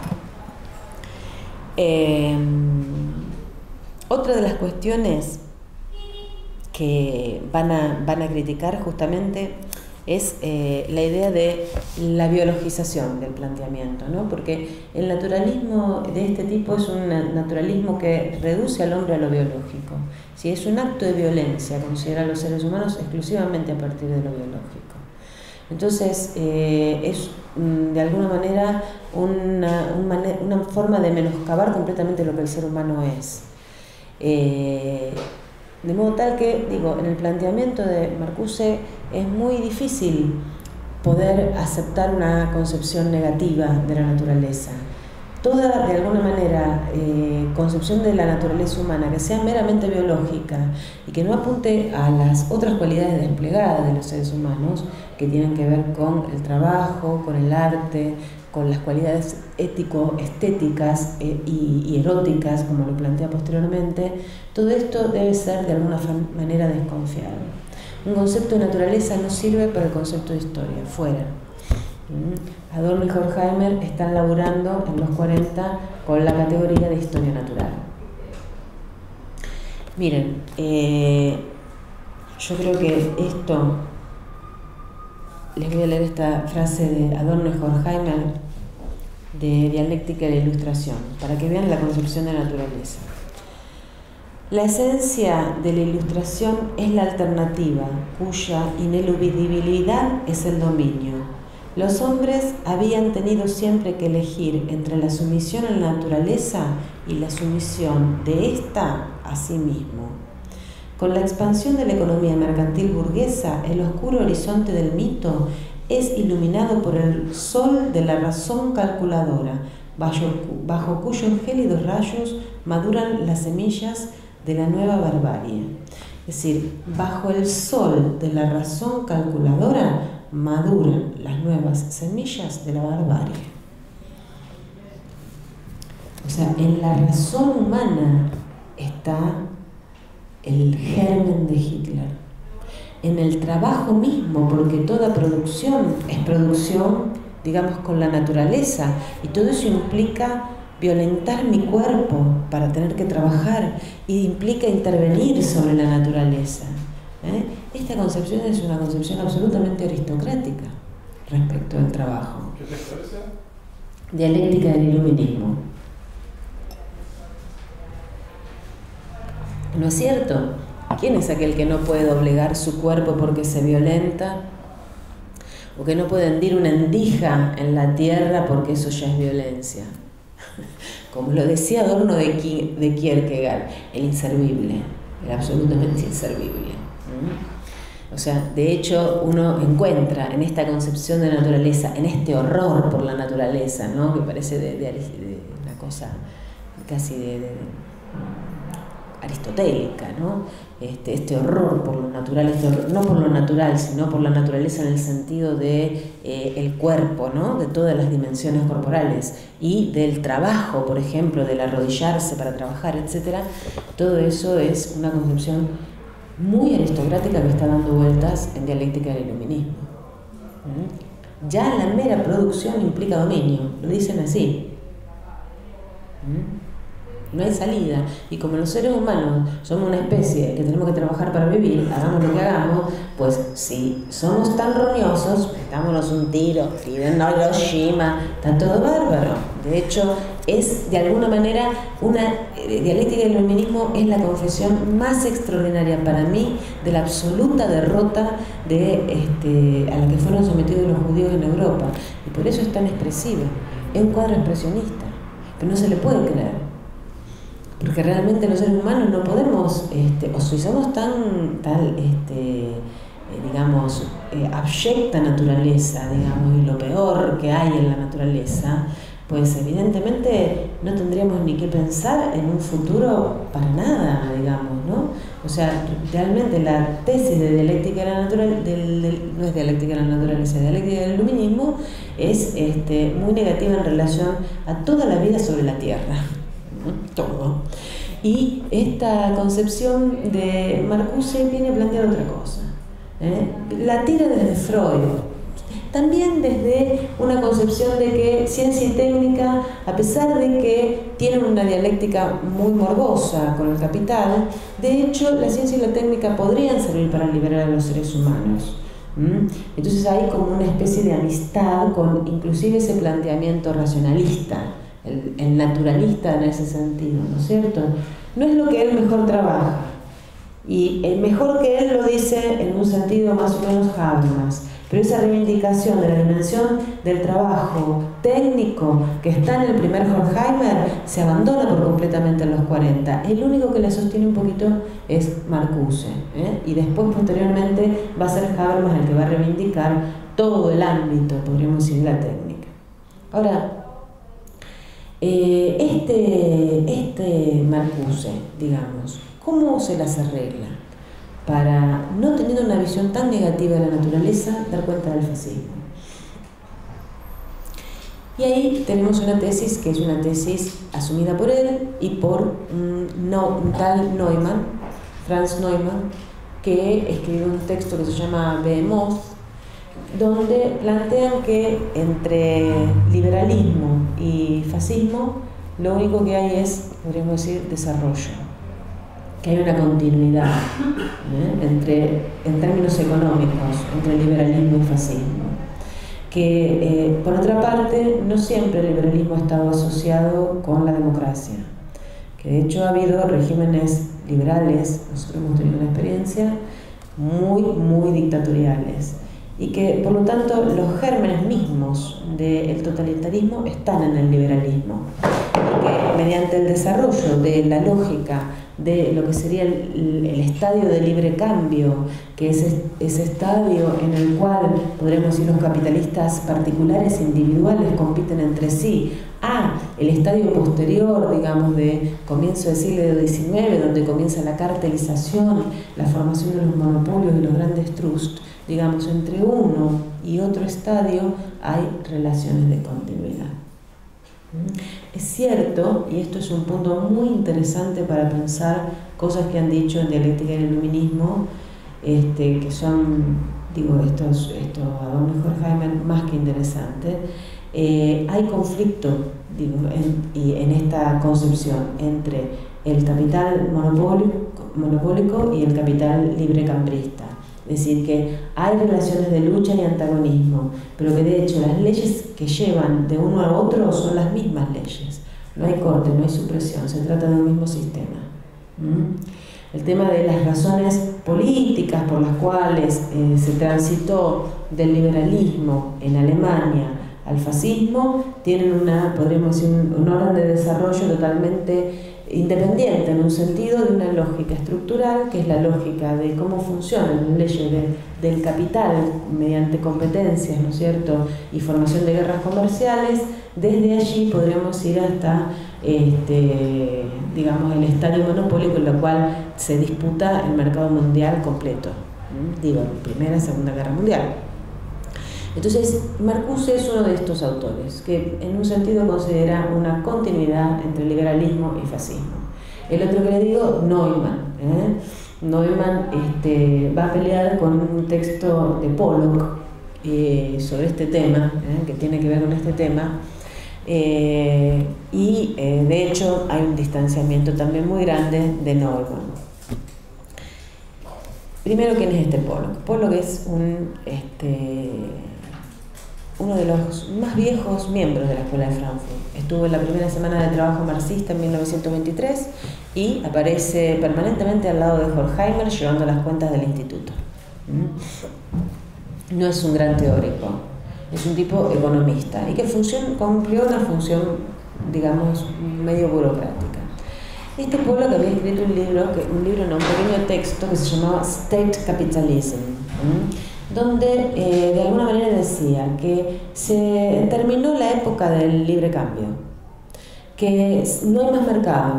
[SPEAKER 1] eh, otra de las cuestiones que van a, van a criticar justamente es eh, la idea de la biologización del planteamiento, ¿no? Porque el naturalismo de este tipo es un naturalismo que reduce al hombre a lo biológico. Si es un acto de violencia considerar a los seres humanos exclusivamente a partir de lo biológico. Entonces, eh, es de alguna manera una, una forma de menoscabar completamente lo que el ser humano es. Eh, de modo tal que, digo, en el planteamiento de Marcuse es muy difícil poder aceptar una concepción negativa de la naturaleza. Toda, de alguna manera, eh, concepción de la naturaleza humana que sea meramente biológica y que no apunte a las otras cualidades desplegadas de los seres humanos, que tienen que ver con el trabajo, con el arte, con las cualidades ético-estéticas eh, y, y eróticas, como lo plantea posteriormente, todo esto debe ser de alguna manera desconfiado. Un concepto de naturaleza no sirve para el concepto de historia, fuera. ¿Mm? Adorno y Horkheimer están laburando en los cuarenta con la categoría de historia natural. Miren, eh, yo creo que esto, les voy a leer esta frase de Adorno y Horkheimer de Dialéctica de la Ilustración, para que vean la concepción de naturaleza. La esencia de la ilustración es la alternativa, cuya ineludibilidad es el dominio. Los hombres habían tenido siempre que elegir entre la sumisión a la naturaleza y la sumisión de ésta a sí mismo. Con la expansión de la economía mercantil burguesa, el oscuro horizonte del mito es iluminado por el sol de la razón calculadora, bajo, bajo cuyos gélidos rayos maduran las semillas de la nueva barbarie. Es decir, bajo el sol de la razón calculadora maduran las nuevas semillas de la barbarie. O sea, en la razón humana está el germen de Hitler. En el trabajo mismo, porque toda producción es producción, digamos, con la naturaleza, y todo eso implica violentar mi cuerpo para tener que trabajar, y implica intervenir sobre la naturaleza. ¿Eh? Esta concepción es una concepción absolutamente aristocrática respecto del trabajo.
[SPEAKER 3] ¿Qué texto es ese?
[SPEAKER 1] Dialéctica del iluminismo. ¿No es cierto? ¿Quién es aquel que no puede doblegar su cuerpo porque se violenta? ¿O que no puede hendir una endija en la tierra porque eso ya es violencia? Como lo decía Adorno de Kierkegaard, el inservible, el absolutamente inservible. O sea, de hecho uno encuentra en esta concepción de naturaleza, en este horror por la naturaleza, ¿no? Que parece de, de, de una cosa casi de, de aristotélica, ¿no? Este, este horror por lo natural, este horror, no por lo natural, sino por la naturaleza en el sentido de eh, el cuerpo, ¿no? De todas las dimensiones corporales y del trabajo, por ejemplo, del arrodillarse para trabajar, etcétera. Todo eso es una concepción muy aristocrática que está dando vueltas en Dialéctica del Iluminismo. ¿Mm? Ya la mera producción implica dominio, lo dicen así. ¿Mm? No hay salida, y como los seres humanos somos una especie que tenemos que trabajar para vivir, hagamos lo que hagamos, pues si somos tan roñosos, metámonos un tiro, tiren a Hiroshima, está todo bárbaro. De hecho, es de alguna manera una eh, Dialéctica del Iluminismo es la confesión más extraordinaria para mí de la absoluta derrota de, este, a la que fueron sometidos los judíos en Europa, y por eso es tan expresiva. Es un cuadro expresionista, pero no se le puede creer. Porque realmente los seres humanos no podemos, este, o si somos tan, tal, este, eh, digamos, eh, abyecta naturaleza, digamos, y lo peor que hay en la naturaleza, pues evidentemente no tendríamos ni que pensar en un futuro para nada, digamos, ¿no? O sea, realmente la tesis de dialéctica de la naturaleza, no es dialéctica de la naturaleza, es dialéctica del iluminismo, es este, muy negativa en relación a toda la vida sobre la Tierra, ¿no? Todo. Y esta concepción de Marcuse viene a plantear otra cosa, ¿eh? La tira desde Freud. También desde una concepción de que ciencia y técnica, a pesar de que tienen una dialéctica muy morbosa con el capital, de hecho la ciencia y la técnica podrían servir para liberar a los seres humanos. ¿Mm? Entonces hay como una especie de amistad con inclusive ese planteamiento racionalista, el, el naturalista en ese sentido, ¿no es cierto? No es lo que él mejor trabaja, y el mejor que él lo dice en un sentido más o menos Habermas. Pero esa reivindicación de la dimensión del trabajo técnico que está en el primer Horkheimer se abandona por completamente en los cuarenta. El único que la sostiene un poquito es Marcuse, ¿eh? Y después, posteriormente, va a ser Habermas el que va a reivindicar todo el ámbito, podríamos decir, de la técnica. Ahora, eh, este, este Marcuse, digamos, ¿cómo se las arregla para, no teniendo una visión tan negativa de la naturaleza, dar cuenta del fascismo? Y ahí tenemos una tesis que es una tesis asumida por él y por um, no, un tal Neumann, Franz Neumann, que escribió un texto que se llama Behemoth, donde plantean que entre liberalismo y fascismo lo único que hay es, podríamos decir, desarrollo, que hay una continuidad, ¿eh? entre, en términos económicos, entre liberalismo y fascismo. Que, eh, por otra parte, no siempre el liberalismo ha estado asociado con la democracia. Que de hecho ha habido regímenes liberales, nosotros hemos tenido una experiencia, muy, muy dictatoriales. Y que, por lo tanto, los gérmenes mismos del totalitarismo están en el liberalismo. Y que mediante el desarrollo de la lógica de lo que sería el, el estadio de libre cambio, que es ese estadio en el cual, podríamos decir, los capitalistas particulares e individuales compiten entre sí, a el estadio posterior, digamos, de comienzo del siglo diecinueve, donde comienza la cartelización, la formación de los monopolios y los grandes trusts, digamos, entre uno y otro estadio hay relaciones de continuidad. Es cierto, y esto es un punto muy interesante para pensar cosas que han dicho en dialéctica del iluminismo, este, que son, digo, estos, estos Adorno y Horkheimer, más que interesantes. Eh, hay conflicto, digo, en, y en esta concepción entre el capital monopólico, monopólico y el capital librecambrista. Es decir, que hay relaciones de lucha y antagonismo, pero que de hecho las leyes que llevan de uno a otro son las mismas leyes. No hay corte, no hay supresión, se trata de un mismo sistema. ¿Mm? El tema de las razones políticas por las cuales eh, se transitó del liberalismo en Alemania al fascismo tienen una, podríamos decir, un, un orden de desarrollo totalmente independiente, en un sentido de una lógica estructural, que es la lógica de cómo funcionan las leyes de, del capital mediante competencias, ¿no es cierto?, y formación de guerras comerciales. Desde allí podríamos ir hasta, este, digamos, el estadio monopólico en el cual se disputa el mercado mundial completo, ¿sí? Digo, Primera y Segunda Guerra Mundial. Entonces, Marcuse es uno de estos autores que en un sentido considera una continuidad entre liberalismo y fascismo. El otro que le digo, Neumann. ¿eh? Neumann este, va a pelear con un texto de Pollock eh, sobre este tema, ¿eh? que tiene que ver con este tema, eh, y eh, de hecho hay un distanciamiento también muy grande de Neumann. Primero, ¿quién es este Pollock? Pollock es un... Este, uno de los más viejos miembros de la Escuela de Frankfurt. Estuvo en la primera semana de trabajo marxista en mil novecientos veintitrés y aparece permanentemente al lado de Horkheimer llevando las cuentas del instituto. No es un gran teórico, es un tipo economista y que función, cumplió una función, digamos, medio burocrática. Este pueblo que había escrito un libro, que, un libro no, un pequeño texto que se llamaba State Capitalism. ¿Mm? donde eh, de alguna manera decía que se terminó la época del libre cambio, que no hay más mercado,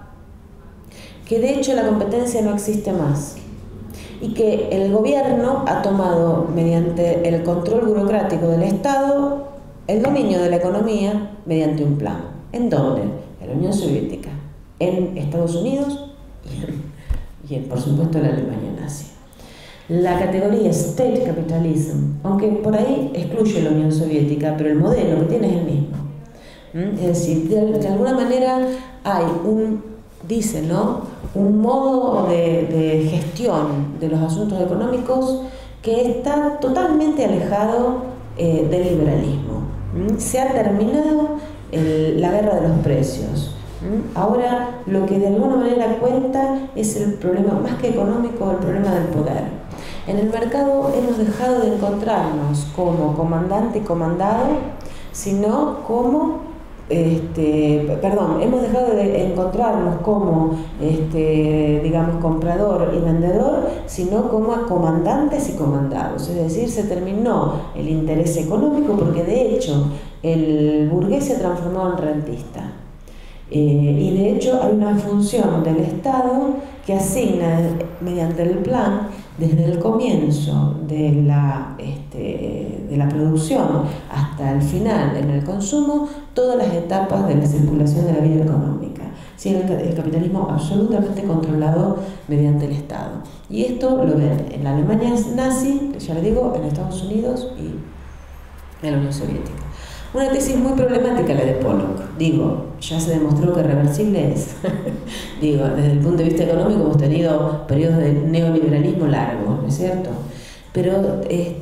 [SPEAKER 1] que de hecho la competencia no existe más y que el gobierno ha tomado mediante el control burocrático del Estado el dominio de la economía mediante un plan. ¿En dónde? En la Unión Soviética, en Estados Unidos y, en, y en, por supuesto, en la Alemania nazi. La categoría State Capitalism, aunque por ahí excluye la Unión Soviética, pero el modelo que tiene es el mismo. ¿Mm? Es decir, de, de alguna manera hay un, dice, ¿no?, un modo de, de gestión de los asuntos económicos que está totalmente alejado eh, del liberalismo. ¿Mm? Se ha terminado el, la guerra de los precios. ¿Mm? Ahora lo que de alguna manera cuenta es el problema, más que económico, el problema del poder. En el mercado hemos dejado de encontrarnos como comandante y comandado, sino como, este, perdón, hemos dejado de encontrarnos como, este, digamos, comprador y vendedor, sino como comandantes y comandados. Es decir, se terminó el interés económico porque de hecho el burgués se transformó en rentista. Eh, y de hecho hay una función del Estado que asigna mediante el plan desde el comienzo de la, este, de la producción hasta el final en el consumo todas las etapas de la circulación de la vida económica. Sí, el, el capitalismo absolutamente controlado mediante el Estado. Y esto lo ven en la Alemania nazi, ya le digo, en Estados Unidos y en la Unión Soviética. Una tesis muy problemática la de Pollock. Digo, ya se demostró que reversible es. Digo, desde el punto de vista económico hemos tenido periodos de neoliberalismo largos, ¿no es cierto? Pero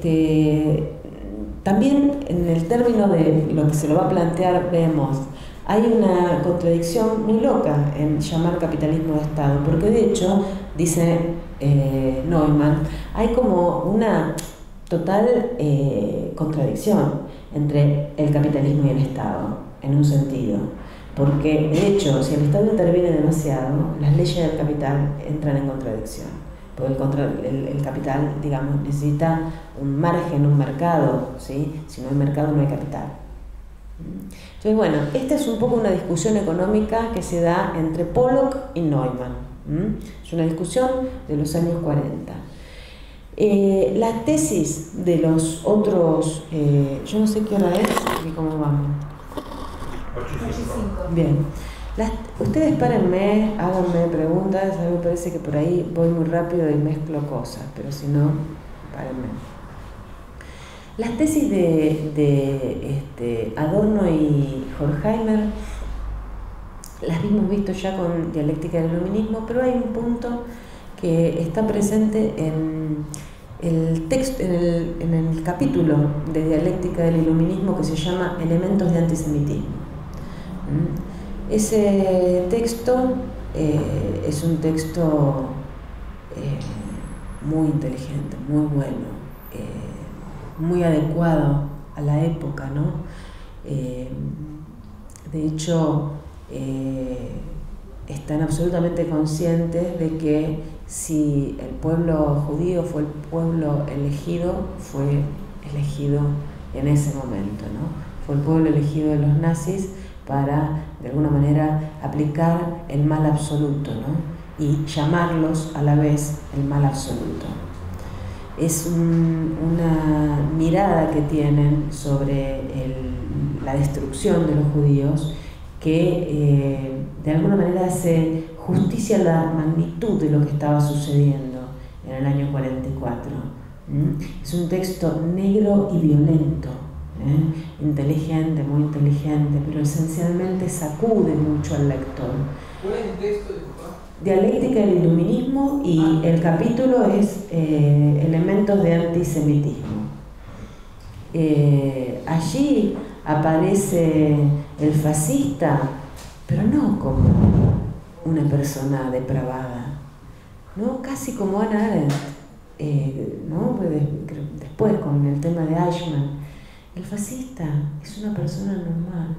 [SPEAKER 1] este, también en el término de lo que se lo va a plantear, vemos, hay una contradicción muy loca en llamar capitalismo de Estado, porque de hecho, dice eh, Neumann, hay como una total eh, contradicción entre el capitalismo y el Estado, en un sentido. Porque, de hecho, si el Estado interviene demasiado, las leyes del capital entran en contradicción. Porque el, contra, el, el capital, digamos, necesita un margen, un mercado, ¿sí? Si no hay mercado, no hay capital. Entonces, bueno, esta es un poco una discusión económica que se da entre Pollock y Neumann. ¿Mm? Es una discusión de los años cuarenta. Eh, la tesis de los otros, eh, yo no sé qué hora es y cómo vamos.
[SPEAKER 3] ocho y cinco.
[SPEAKER 1] Bien. Las, ustedes párenme, háganme preguntas, a mí me parece que por ahí voy muy rápido y mezclo cosas, pero si no, párenme. Las tesis de, de este, Adorno y Horkheimer las hemos visto ya con Dialéctica del Iluminismo, pero hay un punto que está presente en el texto, en el, en el capítulo de Dialéctica del Iluminismo que se llama Elementos de Antisemitismo. ¿Mm? Ese texto eh, es un texto eh, muy inteligente, muy bueno, eh, muy adecuado a la época, ¿no? Eh, de hecho, eh, están absolutamente conscientes de que si el pueblo judío fue el pueblo elegido, fue elegido en ese momento, ¿no? Fue el pueblo elegido de los nazis para, de alguna manera, aplicar el mal absoluto, ¿no? Y llamarlos a la vez el mal absoluto. Es un, una mirada que tienen sobre el, la destrucción de los judíos que eh, de alguna manera hace justicia a la magnitud de lo que estaba sucediendo en el año cuarenta y cuatro. ¿Mm? Es un texto negro y violento, ¿eh? inteligente, muy inteligente, pero esencialmente sacude mucho al lector.
[SPEAKER 2] ¿Cuál es el texto?
[SPEAKER 1] Dialéctica del Iluminismo y ah. el capítulo es eh, Elementos de Antisemitismo. Eh, allí aparece el fascista, pero no como una persona depravada, ¿no? Casi como Hannah Arendt, eh, ¿no? Después con el tema de Eichmann, el fascista es una persona normal.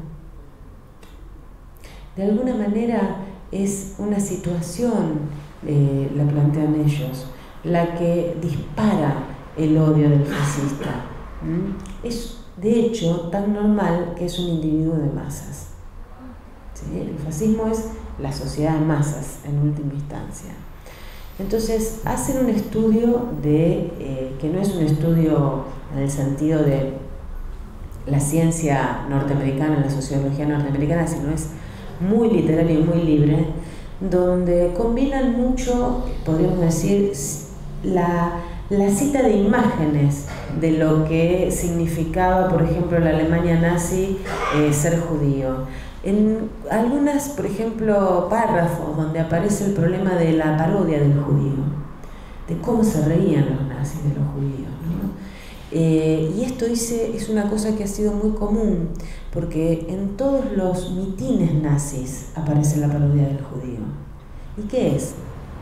[SPEAKER 1] De alguna manera es una situación, eh, la plantean ellos, la que dispara el odio del fascista. ¿Mm? Es, de hecho, tan normal que es un individuo de masas. ¿Sí? El fascismo es la sociedad de masas, en última instancia. Entonces, hacen un estudio de, eh, que no es un estudio en el sentido de la ciencia norteamericana, la sociología norteamericana, sino es muy literario y muy libre, donde combinan mucho, podríamos decir, la, la cita de imágenes de lo que significaba, por ejemplo, la Alemania nazi, eh, ser judío. En algunas, por ejemplo, párrafos donde aparece el problema de la parodia del judío, de cómo se reían los nazis de los judíos, ¿no? Eh, y esto dice, es una cosa que ha sido muy común, porque en todos los mitines nazis aparece la parodia del judío. ¿Y qué es?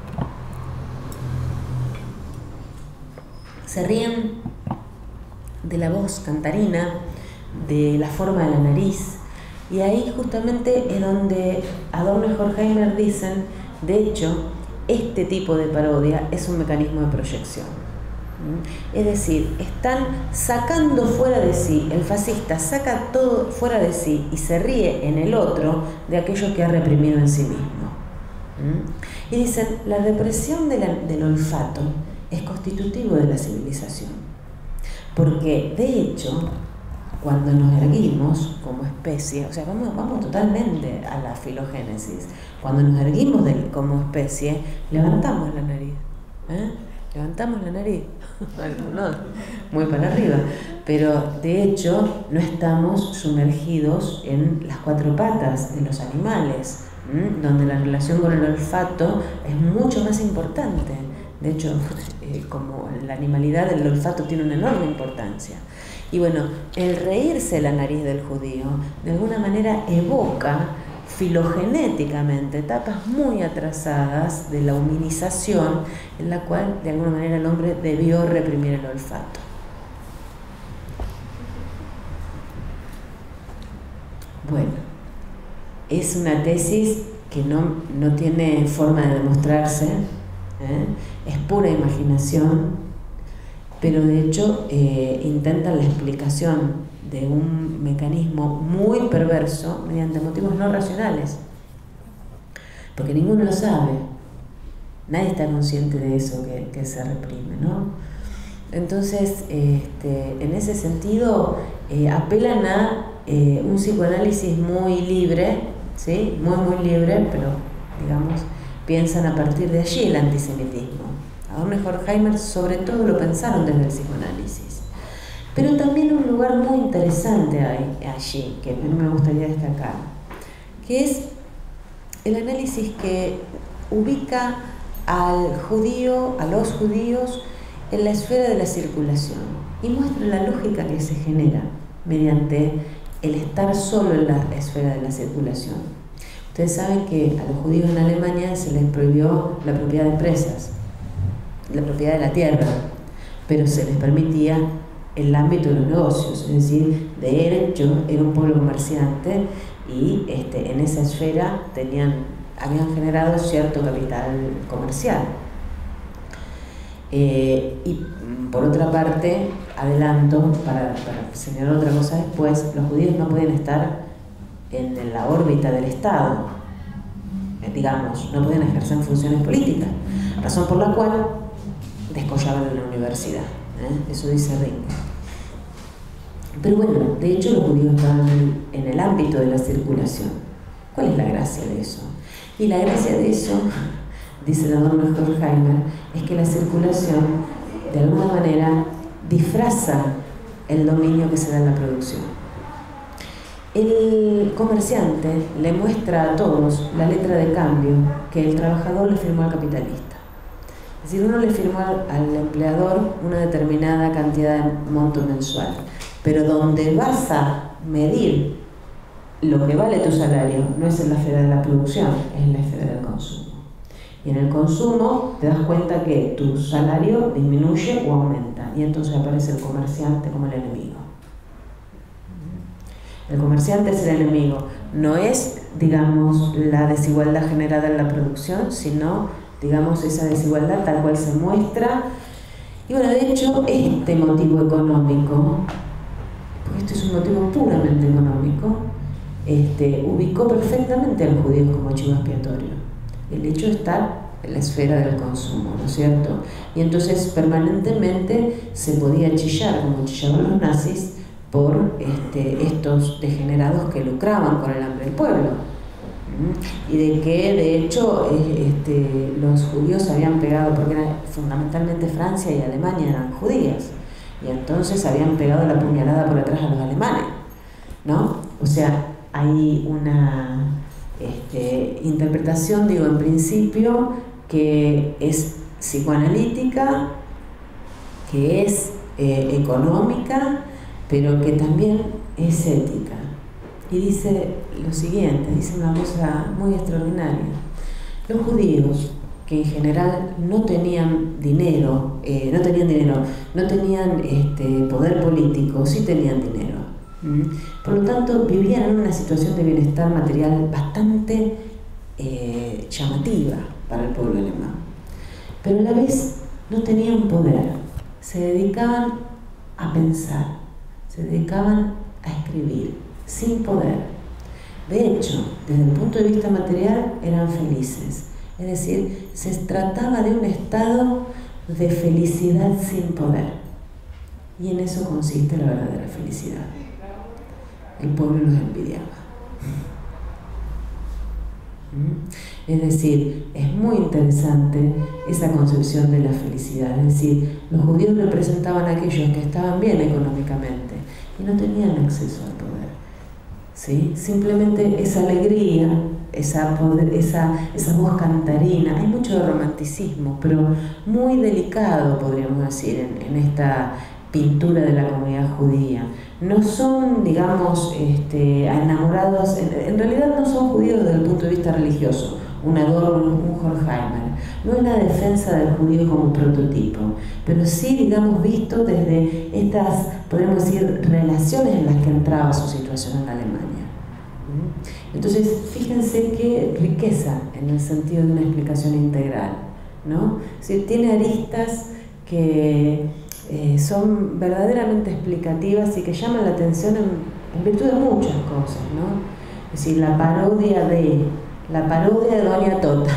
[SPEAKER 1] Se ríen de la voz cantarina, de la forma de la nariz, y ahí justamente es donde Adorno y Horkheimer dicen, de hecho, este tipo de parodia es un mecanismo de proyección. Es decir, están sacando fuera de sí, el fascista saca todo fuera de sí y se ríe en el otro de aquello que ha reprimido en sí mismo. Y dicen, la represión de la, del olfato es constitutivo de la civilización, porque de hecho, cuando nos erguimos como especie, o sea, vamos, vamos totalmente a la filogénesis, cuando nos erguimos de, como especie, levantamos la nariz, ¿eh? Levantamos la nariz, algunos muy para arriba, pero de hecho no estamos sumergidos en las cuatro patas de los animales, ¿m? Donde la relación con el olfato es mucho más importante. De hecho, eh, como la animalidad, el olfato tiene una enorme importancia. Y bueno, el reírse de la nariz del judío de alguna manera evoca filogenéticamente etapas muy atrasadas de la humanización en la cual de alguna manera el hombre debió reprimir el olfato. Bueno, es una tesis que no, no tiene forma de demostrarse, ¿eh? Es pura imaginación, pero de hecho eh, intentan la explicación de un mecanismo muy perverso mediante motivos no racionales, porque ninguno lo sabe, nadie está consciente de eso que, que se reprime, ¿no? Entonces, este, en ese sentido, eh, apelan a eh, un psicoanálisis muy libre, ¿sí? Muy, muy libre, pero, digamos, piensan a partir de allí el antisemitismo. Adorno y Horkheimer sobre todo lo pensaron desde el psicoanálisis. Pero también un lugar muy interesante hay allí, que a mí me gustaría destacar, que es el análisis que ubica al judío, a los judíos, en la esfera de la circulación y muestra la lógica que se genera mediante el estar solo en la esfera de la circulación. Ustedes saben que a los judíos en Alemania se les prohibió la propiedad de empresas, la propiedad de la tierra, pero se les permitía el ámbito de los negocios, es decir, de hecho era un pueblo comerciante y este, en esa esfera tenían, habían generado cierto capital comercial. Eh, y por otra parte, adelanto, para, para señalar otra cosa después, los judíos no pueden estar en, en la órbita del Estado, eh, digamos, no pueden ejercer funciones políticas, razón por la cual descollaban en la universidad, ¿eh? Eso dice Ring. Pero bueno, de hecho los judíos estaban en, en el ámbito de la circulación. ¿Cuál es la gracia de eso? Y la gracia de eso, dice Adorno y Horkheimer, es que la circulación de alguna manera disfraza el dominio que se da en la producción. El comerciante le muestra a todos la letra de cambio que el trabajador le firmó al capitalista. Es decir, uno le firmó al, al empleador una determinada cantidad de monto mensual, pero donde vas a medir lo que vale tu salario no es en la esfera de la producción, es en la esfera del consumo. Y en el consumo te das cuenta que tu salario disminuye o aumenta, y entonces aparece el comerciante como el enemigo. El comerciante es el enemigo, no es, digamos, la desigualdad generada en la producción, sino, digamos, esa desigualdad tal cual se muestra Y bueno, de hecho, este motivo económico, porque esto es un motivo puramente económico, este, ubicó perfectamente a los judíos como chivo expiatorio. El hecho está en la esfera del consumo, ¿no es cierto? Y entonces permanentemente se podía chillar, como chillaban los nazis, por este, estos degenerados que lucraban con el hambre del pueblo. ¿Mm? Y de que, de hecho, este, los judíos habían pegado, porque era, fundamentalmente Francia y Alemania eran judías, y entonces habían pegado la puñalada por atrás a los alemanes, ¿no? O sea, hay una este, interpretación, digo, en principio, que es psicoanalítica, que es eh, económica, pero que también es ética. Y dice lo siguiente, dice una cosa muy extraordinaria. Los judíos, que en general no tenían dinero, eh, no tenían dinero, no tenían este, poder político, sí tenían dinero. ¿Mm? Por lo tanto, vivían en una situación de bienestar material bastante eh, llamativa para el pueblo alemán. Pero a la vez no tenían poder, se dedicaban a pensar, se dedicaban a escribir, sin poder. De hecho, desde el punto de vista material, eran felices. Es decir, se trataba de un estado de felicidad sin poder. Y en eso consiste la verdadera felicidad. El pueblo los envidiaba. Es decir, es muy interesante esa concepción de la felicidad. Es decir, los judíos representaban a aquellos que estaban bien económicamente y no tenían acceso al poder. ¿Sí? Simplemente esa alegría, esa, poder, esa, esa voz cantarina, hay mucho de romanticismo, pero muy delicado, podríamos decir, en, en esta pintura de la comunidad judía. No son, digamos, este, enamorados, en, en realidad no son judíos desde el punto de vista religioso, un Adorno, un Horkheimer. No es la defensa del judío como prototipo, pero sí, digamos, visto desde estas, podemos decir, relaciones en las que entraba su situación en Alemania. Entonces, fíjense qué riqueza en el sentido de una explicación integral, ¿no? Es decir, tiene aristas que eh, son verdaderamente explicativas y que llaman la atención en, en virtud de muchas cosas, ¿no? Es decir, la parodia de, la parodia de Doña Tota,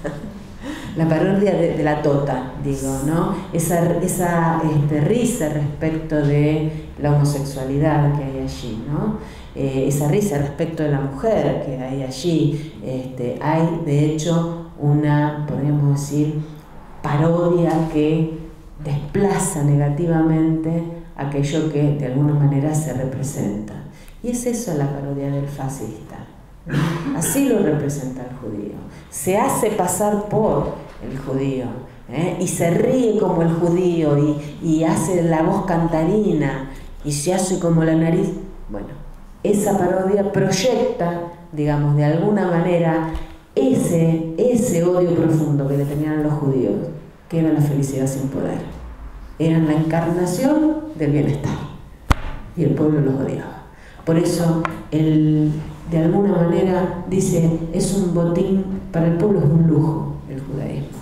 [SPEAKER 1] la parodia de, de la Tota, digo, ¿no? Esa, esa este, risa respecto de la homosexualidad que hay allí, ¿no? Eh, esa risa respecto de la mujer que hay allí. Este, hay, de hecho, una, podríamos decir, parodia que desplaza negativamente aquello que de alguna manera se representa. Y es eso la parodia del fascista. Así lo representa el judío. Se hace pasar por el judío, ¿eh? Y se ríe como el judío y, y hace la voz cantarina y se hace como la nariz. Bueno, esa parodia proyecta, digamos, de alguna manera ese, ese odio profundo que le tenían a los judíos, que era la felicidad sin poder. Eran la encarnación del bienestar y el pueblo los odiaba. Por eso él, de alguna manera, dice, es un botín, para el pueblo es un lujo el judaísmo.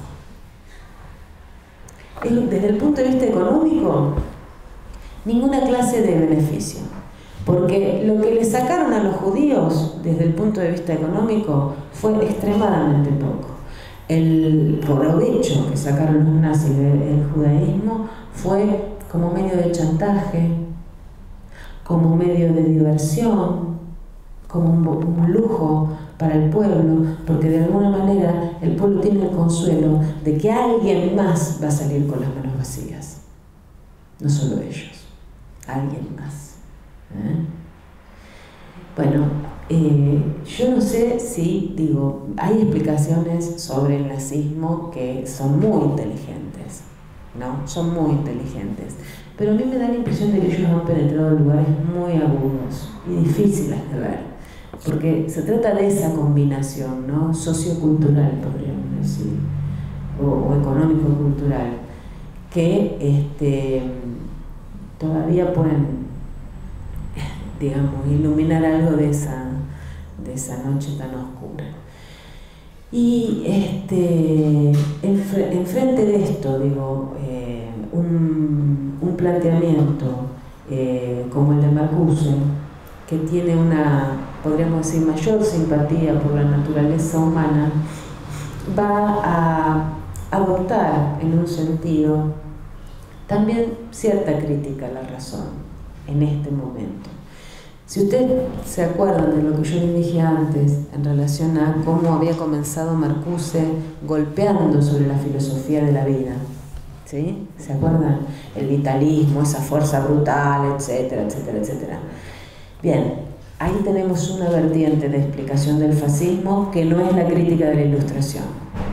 [SPEAKER 1] Desde el punto de vista económico, ninguna clase de beneficio, porque lo que le sacaron a los judíos desde el punto de vista económico fue extremadamente poco. El provecho que sacaron los nazis del judaísmo fue como medio de chantaje, como medio de diversión, como un, un lujo para el pueblo, porque de alguna manera el pueblo tiene el consuelo de que alguien más va a salir con las manos vacías. No solo ellos, alguien más. ¿Eh? Bueno, eh, yo no sé si, digo, hay explicaciones sobre el nazismo que son muy inteligentes, ¿no? Son muy inteligentes. Pero a mí me da la impresión de que ellos han penetrado en lugares muy agudos y difíciles de ver, porque se trata de esa combinación, ¿no? Sociocultural, podríamos decir, o, o económico-cultural, que este, todavía pueden, digamos, iluminar algo de esa, de esa noche tan oscura. Y este, enfrente de esto, digo, eh, un, un planteamiento eh, como el de Marcuse, que tiene una, podríamos decir, mayor simpatía por la naturaleza humana, va a adoptar en un sentido también cierta crítica a la razón en este momento. Si ustedes se acuerdan de lo que yo les dije antes en relación a cómo había comenzado Marcuse golpeando sobre la filosofía de la vida, ¿sí? ¿Se acuerdan? El vitalismo, esa fuerza brutal, etcétera, etcétera, etcétera. Bien, ahí tenemos una vertiente de explicación del fascismo que no es la crítica de la Ilustración.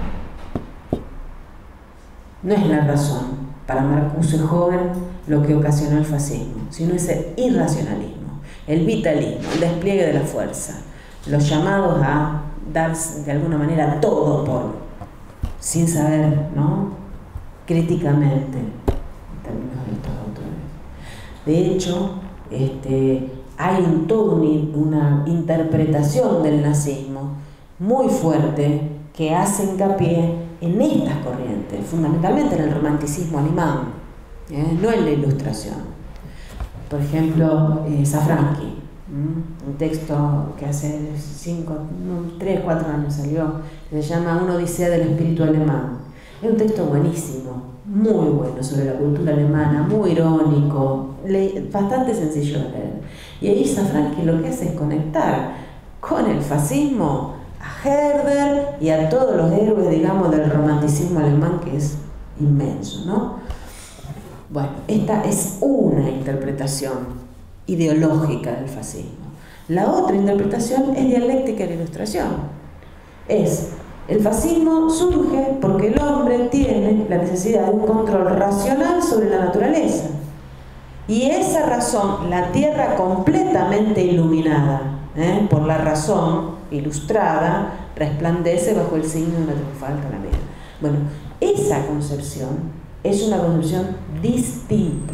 [SPEAKER 1] No es la razón para Marcuse joven lo que ocasionó el fascismo, sino ese irracionalismo, el vitalismo, el despliegue de la fuerza, los llamados a dar de alguna manera todo por, sin saber, ¿no?, críticamente, en términos de estos autores. De hecho, este, hay un, toda una interpretación del nazismo muy fuerte que hace hincapié en estas corrientes, fundamentalmente en el romanticismo alemán, ¿eh? No en la Ilustración. Por ejemplo, eh, Safranski, ¿m? un texto que hace cinco, no, tres, cuatro años salió, se llama Una odisea del espíritu alemán. Es un texto buenísimo, muy bueno, sobre la cultura alemana, muy irónico, le, bastante sencillo de leer. Y ahí Safranski lo que hace es conectar con el fascismo a Herder y a todos los héroes, digamos, del romanticismo alemán, que es inmenso, ¿no? Bueno, esta es una interpretación ideológica del fascismo. La otra interpretación es dialéctica de la Ilustración. Es, el fascismo surge porque el hombre tiene la necesidad de un control racional sobre la naturaleza. Y esa razón, la tierra completamente iluminada, ¿eh? por la razón ilustrada, resplandece bajo el signo de una triunfal calamidad. Bueno, esa concepción es una concepción distinta.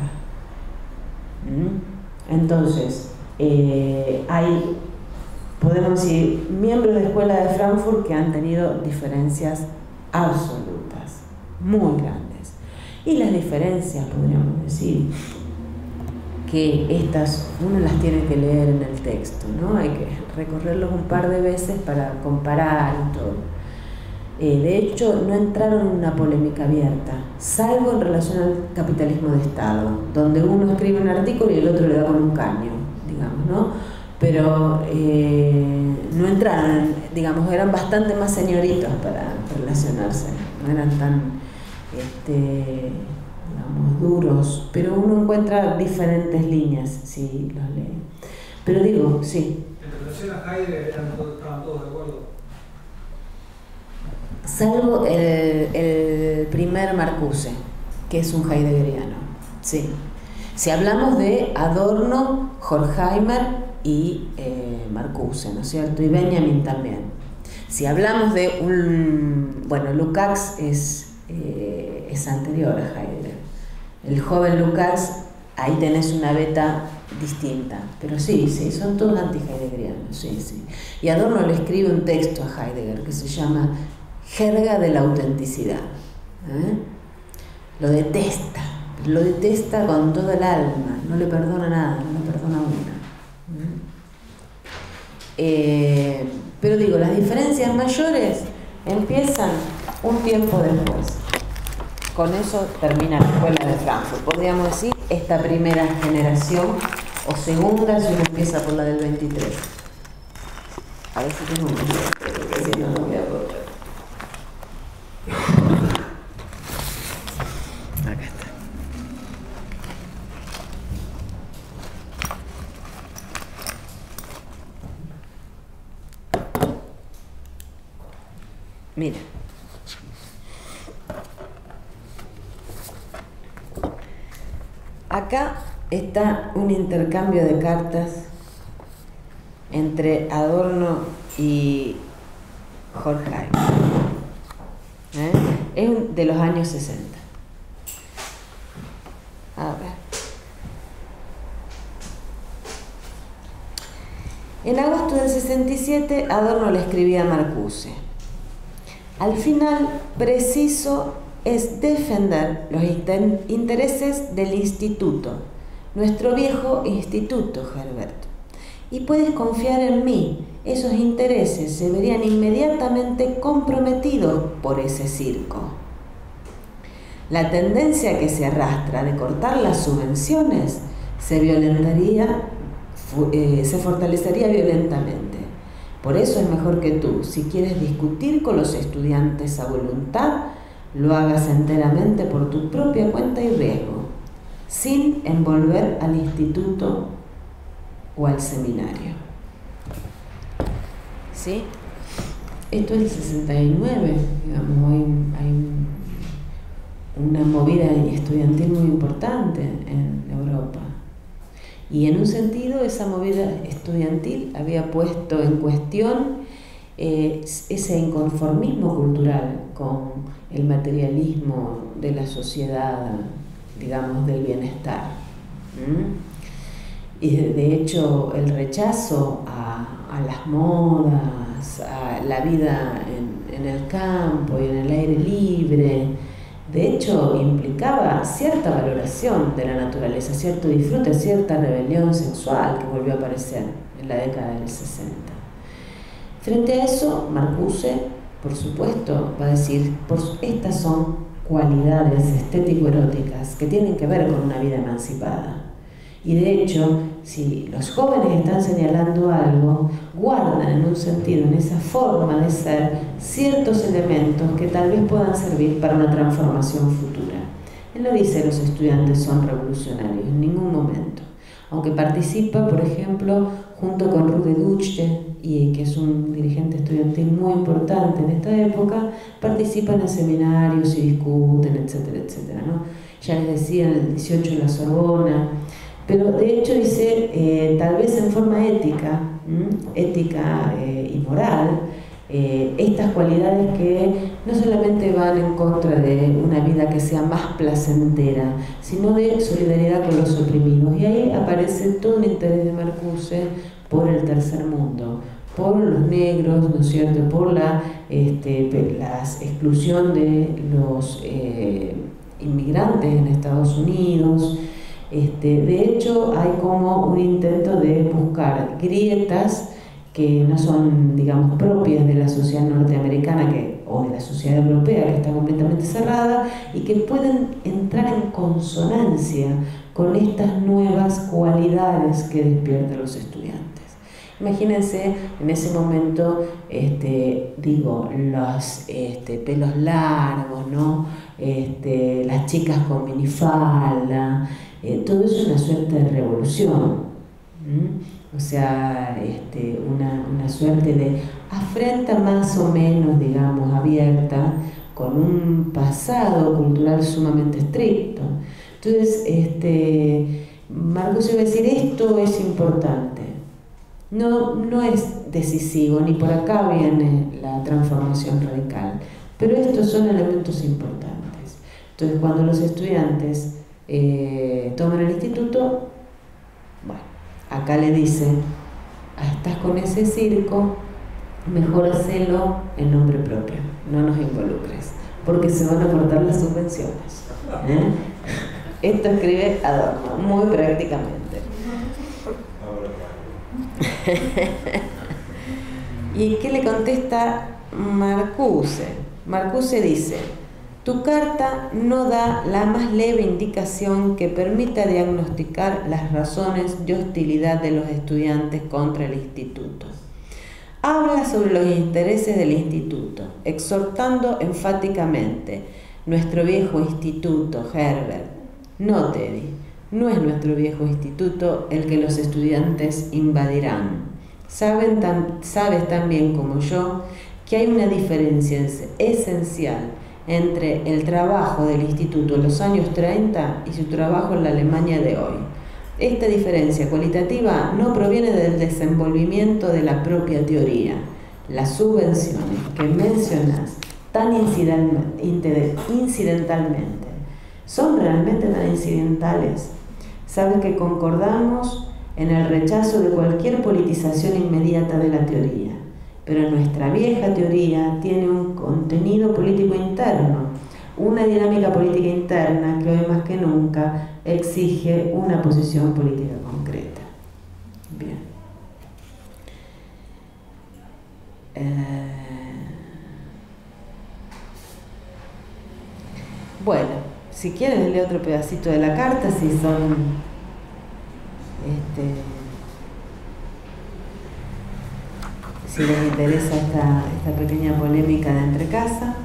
[SPEAKER 1] ¿Mm? Entonces, eh, hay, podemos decir, miembros de la Escuela de Frankfurt que han tenido diferencias absolutas, muy grandes. Y las diferencias, podríamos decir, que estas uno las tiene que leer en el texto, ¿no? Hay que recorrerlos un par de veces para comparar y todo. Eh, de hecho, no entraron en una polémica abierta, salvo en relación al capitalismo de Estado, donde uno escribe un artículo y el otro le da con un caño, digamos, ¿no? Pero eh, no entraron, digamos, eran bastante más señoritos para relacionarse, no eran tan, este, digamos, duros, pero uno encuentra diferentes líneas si los lee. Pero digo, sí.
[SPEAKER 2] En relación a Heidegger, ¿estaban todos, estaban todos de acuerdo?
[SPEAKER 1] Salvo el, el primer Marcuse, que es un heideggeriano, sí. Si hablamos de Adorno, Horkheimer y eh, Marcuse, ¿no es cierto? Y Benjamin también. Si hablamos de un... Bueno, Lukács es, eh, es anterior a Heidegger. El joven Lukács, ahí tenés una beta distinta. Pero sí, sí, son todos anti-heideggerianos, sí, sí. Y Adorno le escribe un texto a Heidegger que se llama Jerga de la autenticidad. ¿Eh? Lo detesta, lo detesta con toda el alma, no le perdona nada, no le perdona una. ¿Eh? Eh, pero digo, las diferencias mayores empiezan un tiempo después. Con eso termina la Escuela de Frankfurt. Podríamos decir esta primera generación o segunda si uno empieza por la del veintitrés. A ver si tengo un video, porque si no, no voy a poder. Acá está. Mira. Acá está un intercambio de cartas entre Adorno y Horkheimer. ¿Eh? Es de los años sesenta. A ver. En agosto del sesenta y siete, Adorno le escribía a Marcuse: al final preciso es defender los intereses del instituto, nuestro viejo instituto, Herbert. Y puedes confiar en mí, esos intereses se verían inmediatamente comprometidos por ese circo. La tendencia que se arrastra de cortar las subvenciones se violentaría, eh, se fortalecería violentamente. Por eso es mejor que tú, si quieres discutir con los estudiantes a voluntad, lo hagas enteramente por tu propia cuenta y riesgo, sin envolver al instituto o al seminario. ¿Sí? Esto es el sesenta y nueve, digamos, hay, hay una movida estudiantil muy importante en Europa. Y en un sentido, esa movida estudiantil había puesto en cuestión eh, ese inconformismo cultural con el materialismo de la sociedad, digamos, del bienestar. ¿Mm? Y de, de hecho, el rechazo a, a las modas, a la vida en, en el campo y en el aire libre, de hecho, implicaba cierta valoración de la naturaleza, cierto disfrute, cierta rebelión sexual que volvió a aparecer en la década del sesenta. Frente a eso, Marcuse, por supuesto, va a decir, por, estas son cualidades estético-eróticas que tienen que ver con una vida emancipada. Y de hecho, si los jóvenes están señalando algo, guardan en un sentido, en esa forma de ser, ciertos elementos que tal vez puedan servir para una transformación futura. Él no dice que los estudiantes son revolucionarios, en ningún momento. Aunque participa, por ejemplo, junto con Rude Duche, y que es un dirigente estudiantil muy importante en esta época, participan en seminarios y discuten, etcétera, etcétera, ¿no? Ya les decía, en el dieciocho en la Sorbona. Pero de hecho dice, eh, tal vez en forma ética, ¿m? ética eh, y moral, eh, estas cualidades que no solamente van en contra de una vida que sea más placentera, sino de solidaridad con los oprimidos. Y ahí aparece todo un interés de Marcuse por el tercer mundo, por los negros, ¿no es cierto?, por la este, la exclusión de los eh, inmigrantes en Estados Unidos. Este, de hecho, hay como un intento de buscar grietas que no son, digamos, propias de la sociedad norteamericana que, o de la sociedad europea, que está completamente cerrada, y que pueden entrar en consonancia con estas nuevas cualidades que despiertan los estudiantes. Imagínense en ese momento, este, digo, los este, pelos largos, ¿no? Este, las chicas con minifalda. Eh, todo eso es una suerte de revolución, ¿Mm? o sea, este, una, una suerte de afrenta más o menos, digamos, abierta, con un pasado cultural sumamente estricto. Entonces, este, Marcuse va a decir, esto es importante, no, no es decisivo, ni por acá viene la transformación radical, pero estos son elementos importantes. Entonces, cuando los estudiantes Eh, toman el instituto, bueno, acá le dicen, ah, estás con ese circo, mejor hacelo en nombre propio, no nos involucres, porque se van a cortar las subvenciones. ¿Eh? Esto escribe Adorno, muy prácticamente. ¿Y qué le contesta Marcuse? Marcuse dice, tu carta no da la más leve indicación que permita diagnosticar las razones de hostilidad de los estudiantes contra el instituto. Habla sobre los intereses del instituto, exhortando enfáticamente, nuestro viejo instituto, Herbert. No, Teddy, no es nuestro viejo instituto el que los estudiantes invadirán. Saben tan, sabes tan bien como yo que hay una diferencia esencial entre el trabajo del instituto en los años treinta y su trabajo en la Alemania de hoy. Esta diferencia cualitativa no proviene del desenvolvimiento de la propia teoría. Las subvenciones que mencionas tan incidentalmente son realmente tan incidentales. Sabes que concordamos en el rechazo de cualquier politización inmediata de la teoría. Pero nuestra vieja teoría tiene un contenido político interno, una dinámica política interna que hoy más que nunca exige una posición política concreta. Bien. Eh, bueno, si quieren leo otro pedacito de la carta, si son este, si les interesa esta, esta pequeña polémica de entre casa.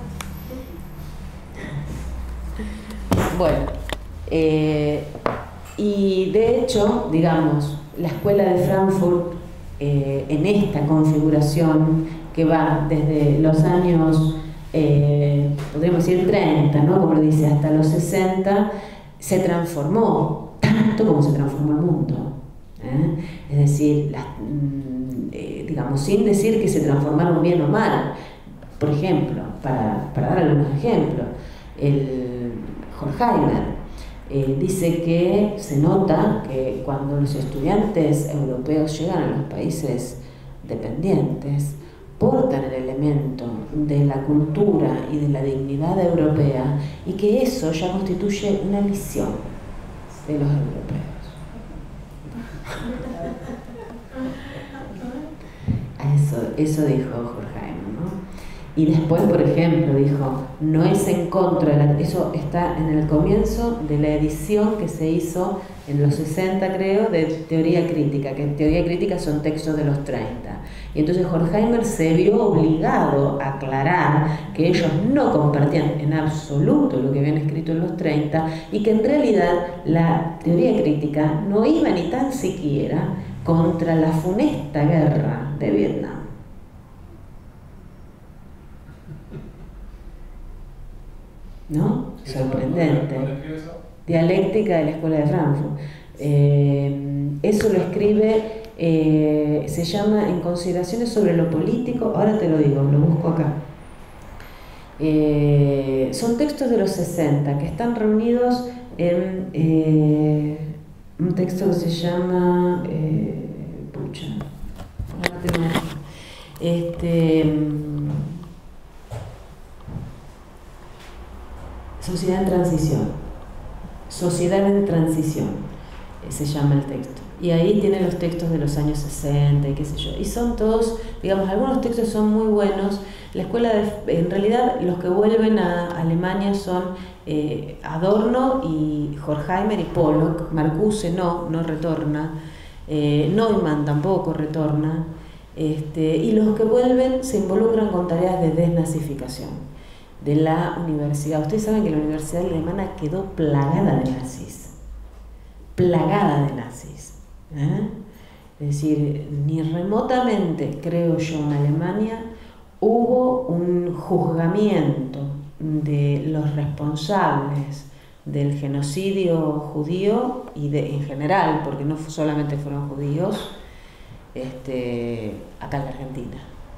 [SPEAKER 1] Bueno, eh, y de hecho, digamos, la escuela de Frankfurt, eh, en esta configuración que va desde los años, eh, podríamos decir treinta, ¿no? Como lo dice, hasta los sesenta, se transformó tanto como se transformó el mundo. ¿eh? Es decir, las, eh, digamos, sin decir que se transformaron bien o mal. Por ejemplo, para, para dar algunos ejemplos, el Horkheimer eh, dice que se nota que cuando los estudiantes europeos llegan a los países dependientes, portan el elemento de la cultura y de la dignidad europea, y que eso ya constituye una misión de los europeos. Eso, eso dijo Horkheimer, ¿no? Y después, por ejemplo, dijo, no es en contra, de la, eso está en el comienzo de la edición que se hizo en los sesenta, creo, de teoría crítica, que en teoría crítica son textos de los treinta. Y entonces Horkheimer se vio obligado a aclarar que ellos no compartían en absoluto lo que habían escrito en los treinta, y que en realidad la teoría crítica no iba ni tan siquiera contra la funesta guerra de Vietnam. ¿No? Sorprendente. Dialéctica de la Escuela de Frankfurt. Eh, eso lo escribe, eh, se llama En consideraciones sobre lo político, ahora te lo digo, lo busco acá. Eh, son textos de los sesenta que están reunidos en eh, un texto que se llama... Eh, pucha, ahora tengo este... Sociedad en transición, Sociedad en transición, eh, se llama el texto. Y ahí tienen los textos de los años sesenta y qué sé yo. Y son todos, digamos, algunos textos son muy buenos. La escuela, de, en realidad, los que vuelven a Alemania son eh, Adorno y Horkheimer y Pollock. Marcuse no, no retorna. Eh, Neumann tampoco retorna. Este, y los que vuelven se involucran con tareas de desnazificación de la universidad. Ustedes saben que la universidad alemana quedó plagada de nazis, plagada de nazis. ¿eh? Es decir, ni remotamente, creo yo, en Alemania hubo un juzgamiento de los responsables del genocidio judío y de, en general, porque no solamente fueron judíos, este, acá en la Argentina.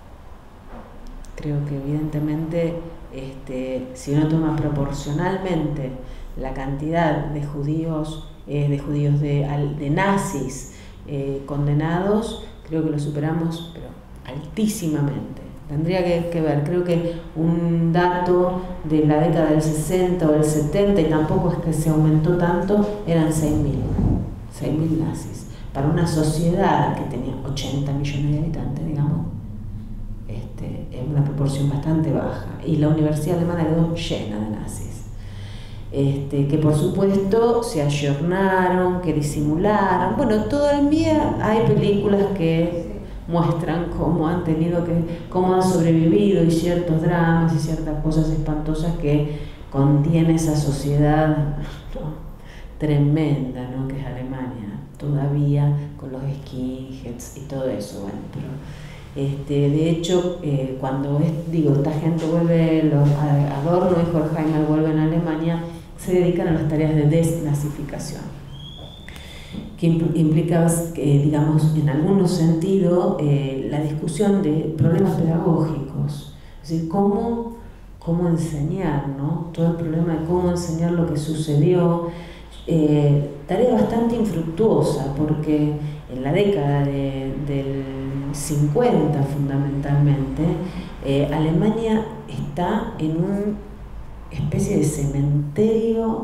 [SPEAKER 1] Creo que evidentemente, este, si uno toma proporcionalmente la cantidad de judíos, eh, de judíos de, de nazis eh, condenados, creo que lo superamos, pero altísimamente. Tendría que, que ver, creo que un dato de la década del sesenta o del setenta, y tampoco es que se aumentó tanto, eran seis mil nazis. Para una sociedad que tenía ochenta millones de habitantes, digamos, Este, es una proporción bastante baja, y la universidad alemana quedó llena de nazis, este, que por supuesto se ayornaron, que disimularon. Bueno, todavía hay películas que muestran cómo han tenido que, cómo han sobrevivido, y ciertos dramas y ciertas cosas espantosas que contiene esa sociedad, ¿no? tremenda, ¿no? que es Alemania, todavía con los skinheads y todo eso. Bueno, pero Este, de hecho, eh, cuando es, digo, esta gente vuelve, los, Adorno y Horkheimer vuelven a Alemania, se dedican a las tareas de desnazificación, que implica, eh, digamos, en algún sentido, eh, la discusión de problemas pedagógicos, es decir, cómo, cómo enseñar, ¿no? Todo el problema de cómo enseñar lo que sucedió, eh, tarea bastante infructuosa, porque en la década de, del cincuenta fundamentalmente, eh, Alemania está en un
[SPEAKER 4] especie de cementerio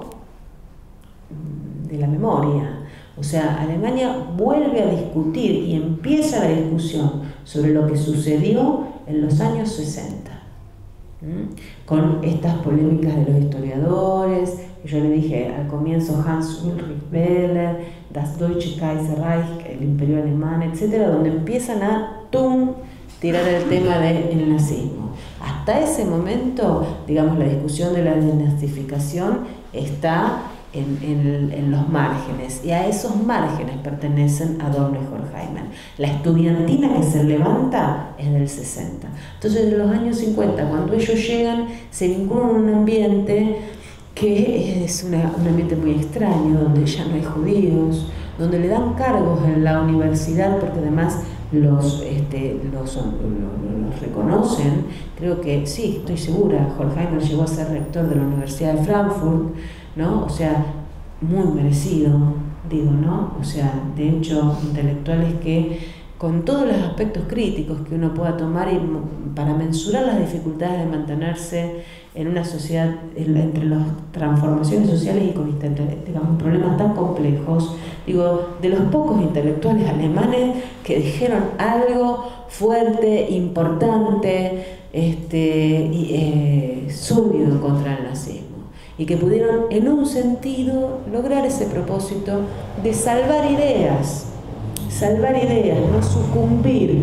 [SPEAKER 4] de la memoria. O sea, Alemania vuelve a discutir y empieza la discusión sobre lo que sucedió en los años sesenta, ¿Mm? con estas polémicas de los historiadores. Yo le dije al comienzo Hans Ulrich Wehler, Das Deutsche Kaiserreich, el Imperio Alemán, etcétera, donde empiezan a tum, tirar el tema del nazismo. Hasta ese momento, digamos, la discusión de la denazificación está en, en, en los márgenes, y a esos márgenes pertenecen Adorno y Horkheimer. La estudiantina que se levanta es del sesenta. Entonces, en los años cincuenta, cuando ellos llegan, se vinculan en un ambiente que es una, un ambiente muy extraño, donde ya no hay judíos, donde le dan cargos en la universidad, porque además los, este, los, los, los reconocen. Creo que sí, estoy segura, Horkheimer llegó a ser rector de la Universidad de Frankfurt, ¿no? O sea, muy merecido, digo, ¿no? O sea, de hecho, intelectuales que, con todos los aspectos críticos que uno pueda tomar y para mensurar las dificultades de mantenerse en una sociedad, entre las transformaciones sociales y con, digamos, problemas tan complejos, digo, de los pocos intelectuales alemanes que dijeron algo fuerte, importante, este, y, eh, sólido contra el nazismo, y que pudieron, en un sentido, lograr ese propósito de salvar ideas, salvar ideas, no sucumbir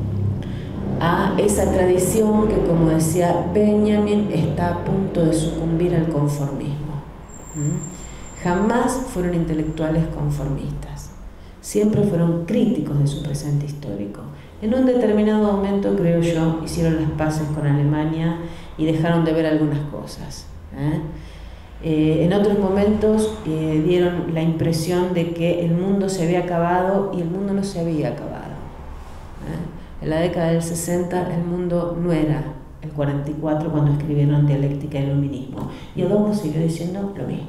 [SPEAKER 4] a esa tradición que, como decía Benjamin, está a punto de sucumbir al conformismo. ¿Mm? Jamás fueron intelectuales conformistas, siempre fueron críticos de su presente histórico. En un determinado momento, creo yo, hicieron las paces con Alemania y dejaron de ver algunas cosas, ¿eh? Eh, en otros momentos eh, dieron la impresión de que el mundo se había acabado, y el mundo no se había acabado. ¿eh? En la década del sesenta el mundo no era el cuarenta y cuatro cuando escribieron Dialéctica y Iluminismo, y Adorno siguió diciendo lo mismo.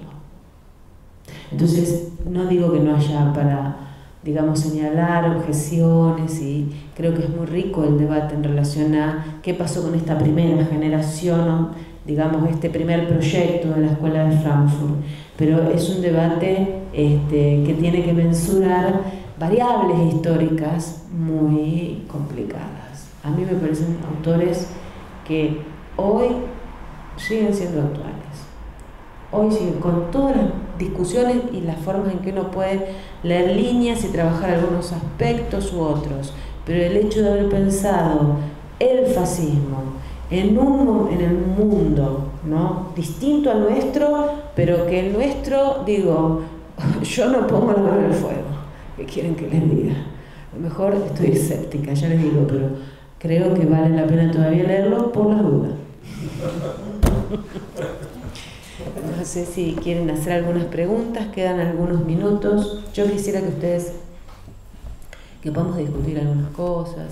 [SPEAKER 4] Entonces, no digo que no haya para, digamos, señalar objeciones, y creo que es muy rico el debate en relación a qué pasó con esta primera generación, ¿no? Digamos, este primer proyecto de la Escuela de Frankfurt, pero es un debate este, que tiene que mensurar variables históricas muy complicadas. A mí me parecen autores que hoy siguen siendo actuales, hoy siguen con todas las discusiones y las formas en que uno puede leer líneas y trabajar algunos aspectos u otros, pero el hecho de haber pensado el fascismo en, un, en el mundo, ¿no? distinto al nuestro, pero que el nuestro, digo, yo no pongo la mano en el fuego, ¿qué quieren que les diga? A lo mejor estoy escéptica, ya les digo, pero creo que vale la pena todavía leerlo por las dudas. No sé si quieren hacer algunas preguntas, quedan algunos minutos. Yo quisiera que ustedes, que podamos discutir algunas cosas.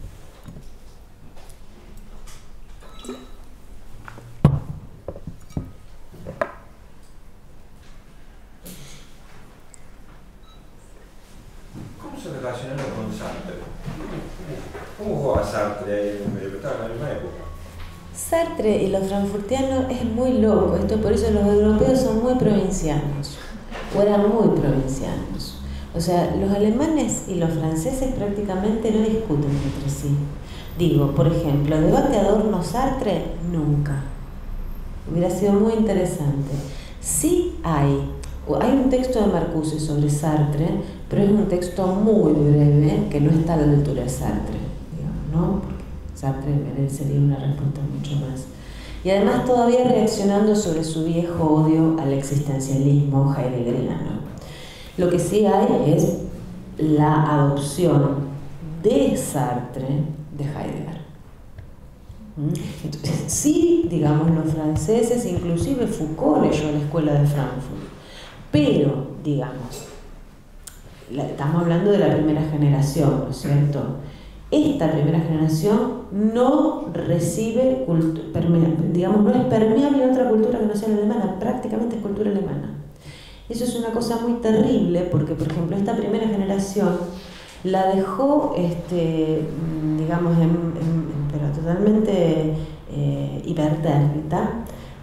[SPEAKER 3] Relacionando con Sartre. ¿Cómo jugaba Sartre en la misma época?
[SPEAKER 4] Sartre y los frankfurtianos es muy loco, esto por eso los europeos son muy provincianos, o eran muy provincianos. O sea, los alemanes y los franceses prácticamente no discuten entre sí. Digo, por ejemplo, debate Adorno-Sartre, nunca. Hubiera sido muy interesante. Sí hay, hay un texto de Marcuse sobre Sartre, pero es un texto muy breve que no está a la altura de Sartre, digamos, ¿no? Porque Sartre merecería una respuesta mucho más. Y además todavía reaccionando sobre su viejo odio al existencialismo heideggeriano. Lo que sí hay es la adopción de Sartre de Heidegger. Entonces, sí, digamos, los franceses, inclusive Foucault leyó la Escuela de Frankfurt, pero, digamos, la, estamos hablando de la primera generación, ¿no es cierto? Esta primera generación no recibe, digamos, no es permeable a otra cultura que no sea la alemana, prácticamente es cultura alemana. Eso es una cosa muy terrible porque, por ejemplo, esta primera generación la dejó, este, digamos, en, en, pero totalmente eh, hipertérmita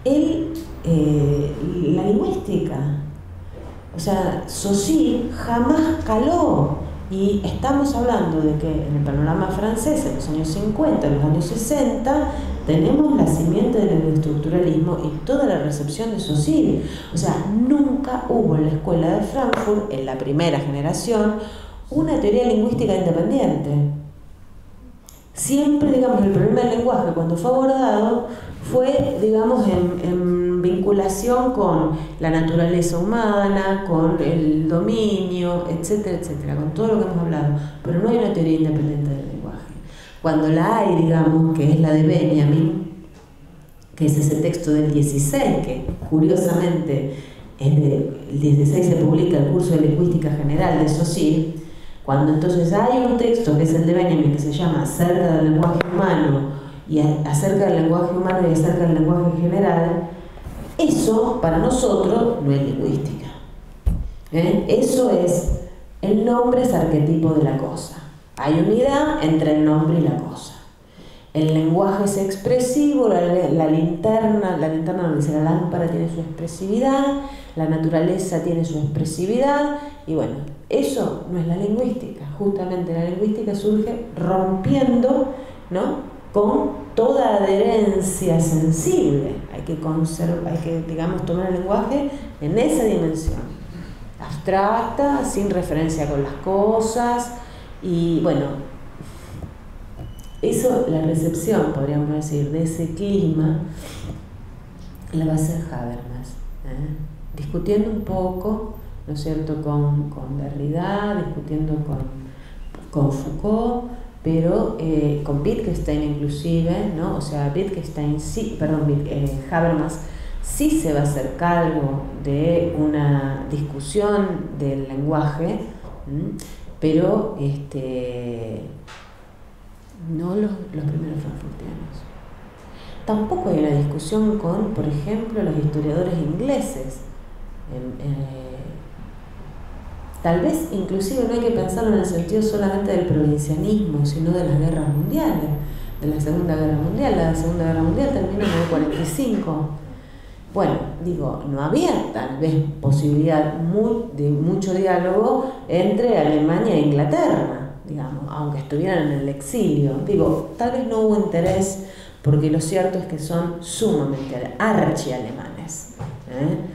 [SPEAKER 4] el, eh, la lingüística. O sea, Saussure jamás caló, y estamos hablando de que en el panorama francés, en los años cincuenta, en los años sesenta, tenemos la simiente del estructuralismo y toda la recepción de Saussure. O sea, nunca hubo en la escuela de Frankfurt, en la primera generación, una teoría lingüística independiente. Siempre, digamos, el problema del lenguaje, cuando fue abordado, fue, digamos, en, en vinculación con la naturaleza humana, con el dominio, etcétera, etcétera, con todo lo que hemos hablado. Pero no hay una teoría independiente del lenguaje. Cuando la hay, digamos, que es la de Benjamin, que es ese texto del dieciséis, que curiosamente es de, el dieciséis se publica el curso de Lingüística General de Saussure. Cuando entonces hay un texto que es el de Benjamin, que se llama Acerca del lenguaje humano, y acerca del lenguaje humano y acerca del lenguaje en general, eso para nosotros no es lingüística. ¿Eh? Eso es, el nombre es arquetipo de la cosa. Hay unidad entre el nombre y la cosa. El lenguaje es expresivo, la, la linterna, la linterna no dice, la lámpara tiene su expresividad, la naturaleza tiene su expresividad, y bueno, eso no es la lingüística. Justamente la lingüística surge rompiendo, ¿no?, con toda adherencia sensible. Hay que conservar, hay que, digamos, tomar el lenguaje en esa dimensión abstracta, sin referencia con las cosas, y bueno, eso, la recepción, podríamos decir, de ese clima, la va a hacer Habermas, ¿eh? Discutiendo un poco, ¿no es cierto?, con, con Derrida, discutiendo con, con Foucault, pero eh, con Wittgenstein inclusive, ¿no? O sea, Wittgenstein sí, perdón, eh, Habermas sí se va a hacer cargo de una discusión del lenguaje, ¿m? pero este, no los, los primeros frankfurtianos. Tampoco hay una discusión con, por ejemplo, los historiadores ingleses. Eh, eh, Tal vez inclusive no hay que pensarlo en el sentido solamente del provincianismo, sino de las guerras mundiales, de la Segunda Guerra Mundial. La Segunda Guerra Mundial terminó en el cuarenta y cinco. Bueno, digo, no había tal vez posibilidad muy, de mucho diálogo entre Alemania e Inglaterra, digamos, aunque estuvieran en el exilio. Digo, tal vez no hubo interés, porque lo cierto es que son sumamente archi-alemanes, ¿eh?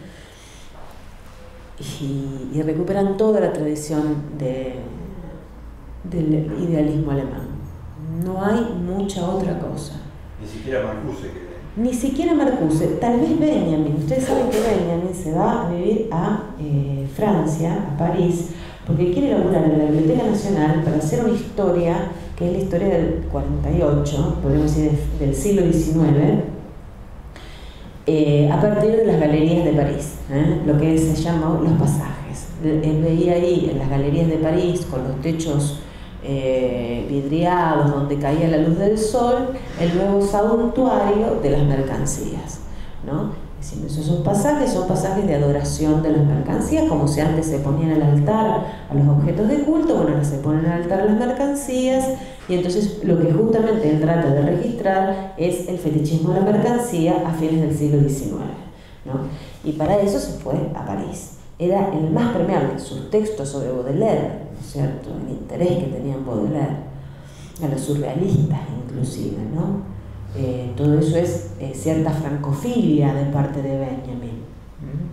[SPEAKER 4] Y, y recuperan toda la tradición de, del idealismo alemán. No hay mucha otra cosa.
[SPEAKER 3] Ni siquiera Marcuse. Que...
[SPEAKER 4] Ni siquiera Marcuse. Tal vez Benjamin. Ustedes saben que Benjamin se va a vivir a eh, Francia, a París, porque quiere laburar en la Biblioteca Nacional para hacer una historia, que es la historia del cuarenta y ocho, podemos decir del siglo diecinueve, Eh, a partir de las galerías de París, ¿eh? Lo que se llama los pasajes. Él veía ahí en las galerías de París, con los techos eh, vidriados, donde caía la luz del sol, el nuevo santuario de las mercancías, ¿no? Diciendo, esos pasajes son pasajes de adoración de las mercancías, como si antes se ponían al altar a los objetos de culto, bueno, ahora se ponen al altar a las mercancías. Y entonces lo que justamente él trata de registrar es el fetichismo de la mercancía a fines del siglo diecinueve, ¿no? Y para eso se fue a París. Era el más permeable, sus textos sobre Baudelaire, ¿no es cierto?, el interés que tenían Baudelaire, a los surrealistas inclusive, ¿no? Eh, todo eso es eh, cierta francofilia de parte de Benjamin. ¿Mm?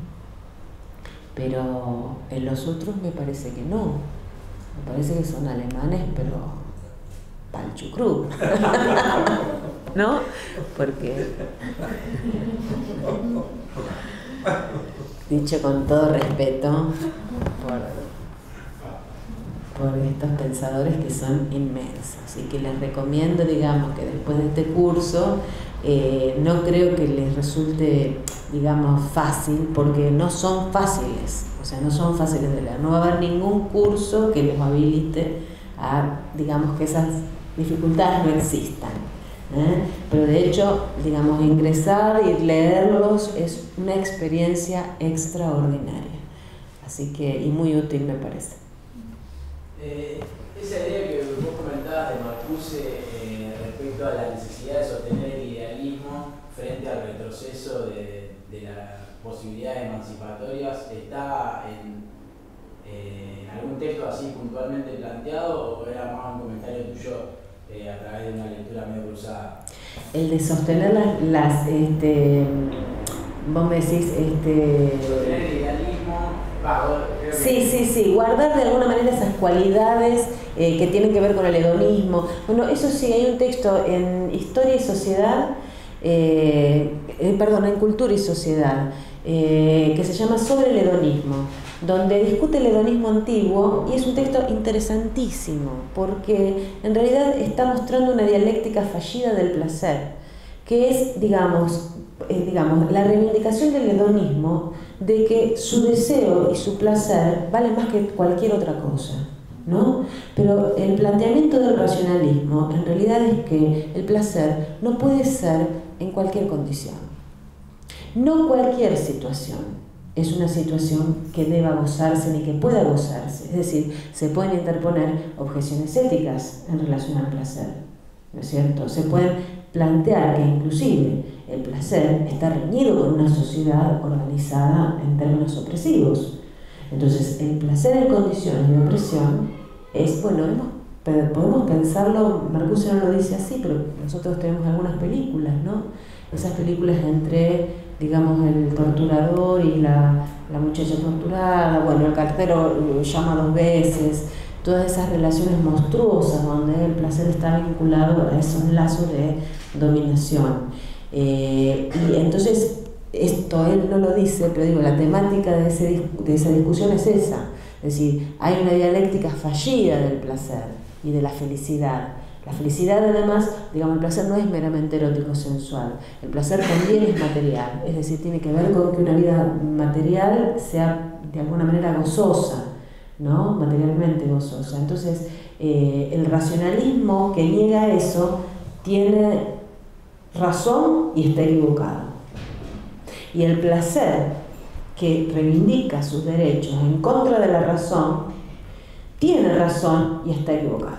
[SPEAKER 4] Pero en los otros me parece que no. Me parece que son alemanes, pero... Panchucrú, ¿no? Porque, dicho con todo respeto por, por estos pensadores que son inmensos, y que les recomiendo, digamos, que después de este curso eh, no creo que les resulte, digamos, fácil, porque no son fáciles, o sea, no son fáciles de leer. No va a haber ningún curso que les habilite a, digamos, que esas dificultades no existan, ¿eh? Pero de hecho, digamos, ingresar y leerlos es una experiencia extraordinaria, así que, y muy útil me parece.
[SPEAKER 5] Eh, esa idea que vos comentabas de Marcuse eh, respecto a la necesidad de sostener el idealismo frente al retroceso proceso de, de las posibilidades emancipatorias está en, eh, en algún texto así puntualmente planteado, o era más un comentario tuyo eh, a través de una lectura medio cruzada?
[SPEAKER 4] El de sostener las, las este, vos me decís, este...
[SPEAKER 5] Sostener el idealismo, va, vos, creo que...
[SPEAKER 4] Sí, sí, sí, guardar de alguna manera esas cualidades eh, que tienen que ver con el hedonismo. Bueno, eso sí, hay un texto en Historia y Sociedad, eh, eh, perdón, en Cultura y Sociedad, eh, que se llama Sobre el hedonismo, donde discute el hedonismo antiguo, y es un texto interesantísimo, porque en realidad está mostrando una dialéctica fallida del placer, que es, digamos, eh, digamos, la reivindicación del hedonismo, de que su deseo y su placer vale más que cualquier otra cosa, ¿no? Pero el planteamiento del racionalismo en realidad es que el placer no puede ser en cualquier condición. No cualquier situación es una situación que deba gozarse ni que pueda gozarse. Es decir, se pueden interponer objeciones éticas en relación al placer, ¿no es cierto? Se pueden plantear que inclusive el placer está reñido con una sociedad organizada en términos opresivos. Entonces, el placer en condiciones de opresión es, bueno, hemos, podemos pensarlo, Marcuse no lo dice así, pero nosotros tenemos algunas películas, ¿no? Esas películas entre, digamos, el torturador y la, la muchacha torturada, bueno, el cartero llama dos veces, todas esas relaciones monstruosas donde el placer está vinculado a esos lazos de dominación. Eh, y entonces, esto él no lo dice, pero digo, la temática de, ese, de esa discusión es esa. Es decir, hay una dialéctica fallida del placer y de la felicidad. La felicidad, además, digamos, el placer no es meramente erótico sensual. El placer también es material, es decir, tiene que ver con que una vida material sea de alguna manera gozosa, ¿no? Materialmente gozosa. Entonces, eh, el racionalismo que niega eso tiene razón y está equivocado. Y el placer que reivindica sus derechos en contra de la razón tiene razón y está equivocado.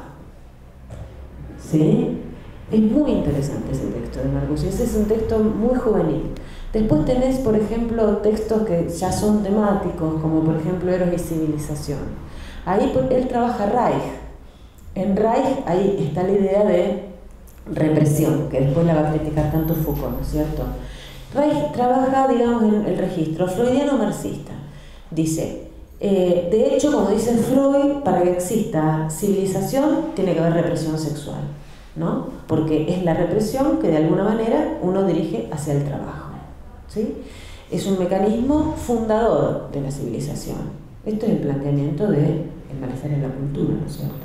[SPEAKER 4] ¿Sí? Es muy interesante ese texto de Marcuse. Ese es un texto muy juvenil. Después tenés, por ejemplo, textos que ya son temáticos, como por ejemplo Eros y Civilización. Ahí él trabaja Reich. En Reich ahí está la idea de represión, que después la va a criticar tanto Foucault, ¿no es cierto? Reich trabaja, digamos, en el registro freudiano-marxista. Dice, eh, de hecho, como dice Freud, para que exista civilización tiene que haber represión sexual, ¿no? Porque es la represión que de alguna manera uno dirige hacia el trabajo, ¿sí? Es un mecanismo fundador de la civilización. Esto es el planteamiento de el malestar en la cultura, ¿no es cierto?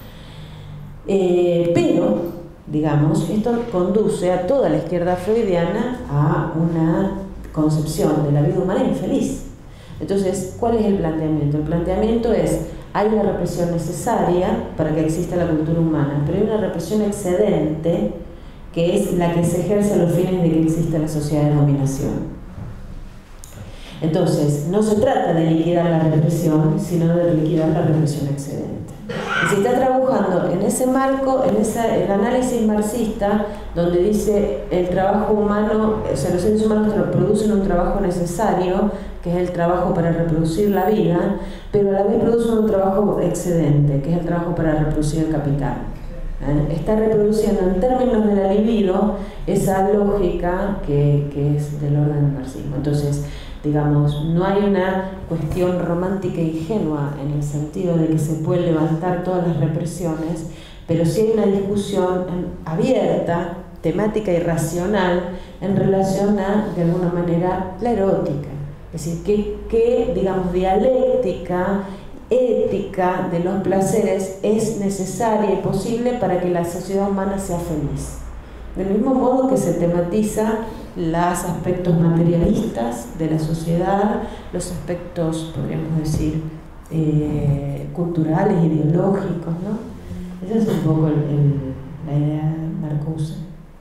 [SPEAKER 4] Eh, pero digamos, esto conduce a toda la izquierda freudiana a una concepción de la vida humana infeliz. Entonces, ¿cuál es el planteamiento? El planteamiento es, hay una represión necesaria para que exista la cultura humana, pero hay una represión excedente que es la que se ejerce a los fines de que exista la sociedad de dominación. Entonces, no se trata de liquidar la represión, sino de liquidar la represión excedente. Y se está trabajando en ese marco, en ese, el análisis marxista, donde dice el trabajo humano, o sea, los seres humanos producen un trabajo necesario, que es el trabajo para reproducir la vida, pero a la vez producen un trabajo excedente, que es el trabajo para reproducir el capital. ¿Eh? Está reproduciendo en términos de la libido esa lógica que, que es del orden del marxismo. Entonces, digamos, no hay una cuestión romántica e ingenua en el sentido de que se pueden levantar todas las represiones, pero sí hay una discusión abierta, temática y racional en relación a, de alguna manera, la erótica. Es decir, qué, qué, digamos, dialéctica, ética de los placeres es necesaria y posible para que la sociedad humana sea feliz. Del mismo modo que se tematiza los aspectos materialistas de la sociedad, los aspectos, podríamos decir, eh, culturales, ideológicos, ¿no? Esa es un poco el, el, la idea de Marcuse.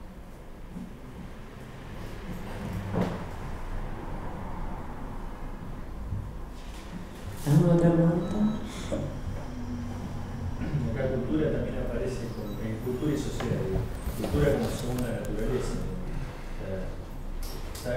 [SPEAKER 4] ¿Alguna otra pregunta?
[SPEAKER 6] La cultura también aparece con, en cultura y sociedad. Cultura como segunda naturaleza. Está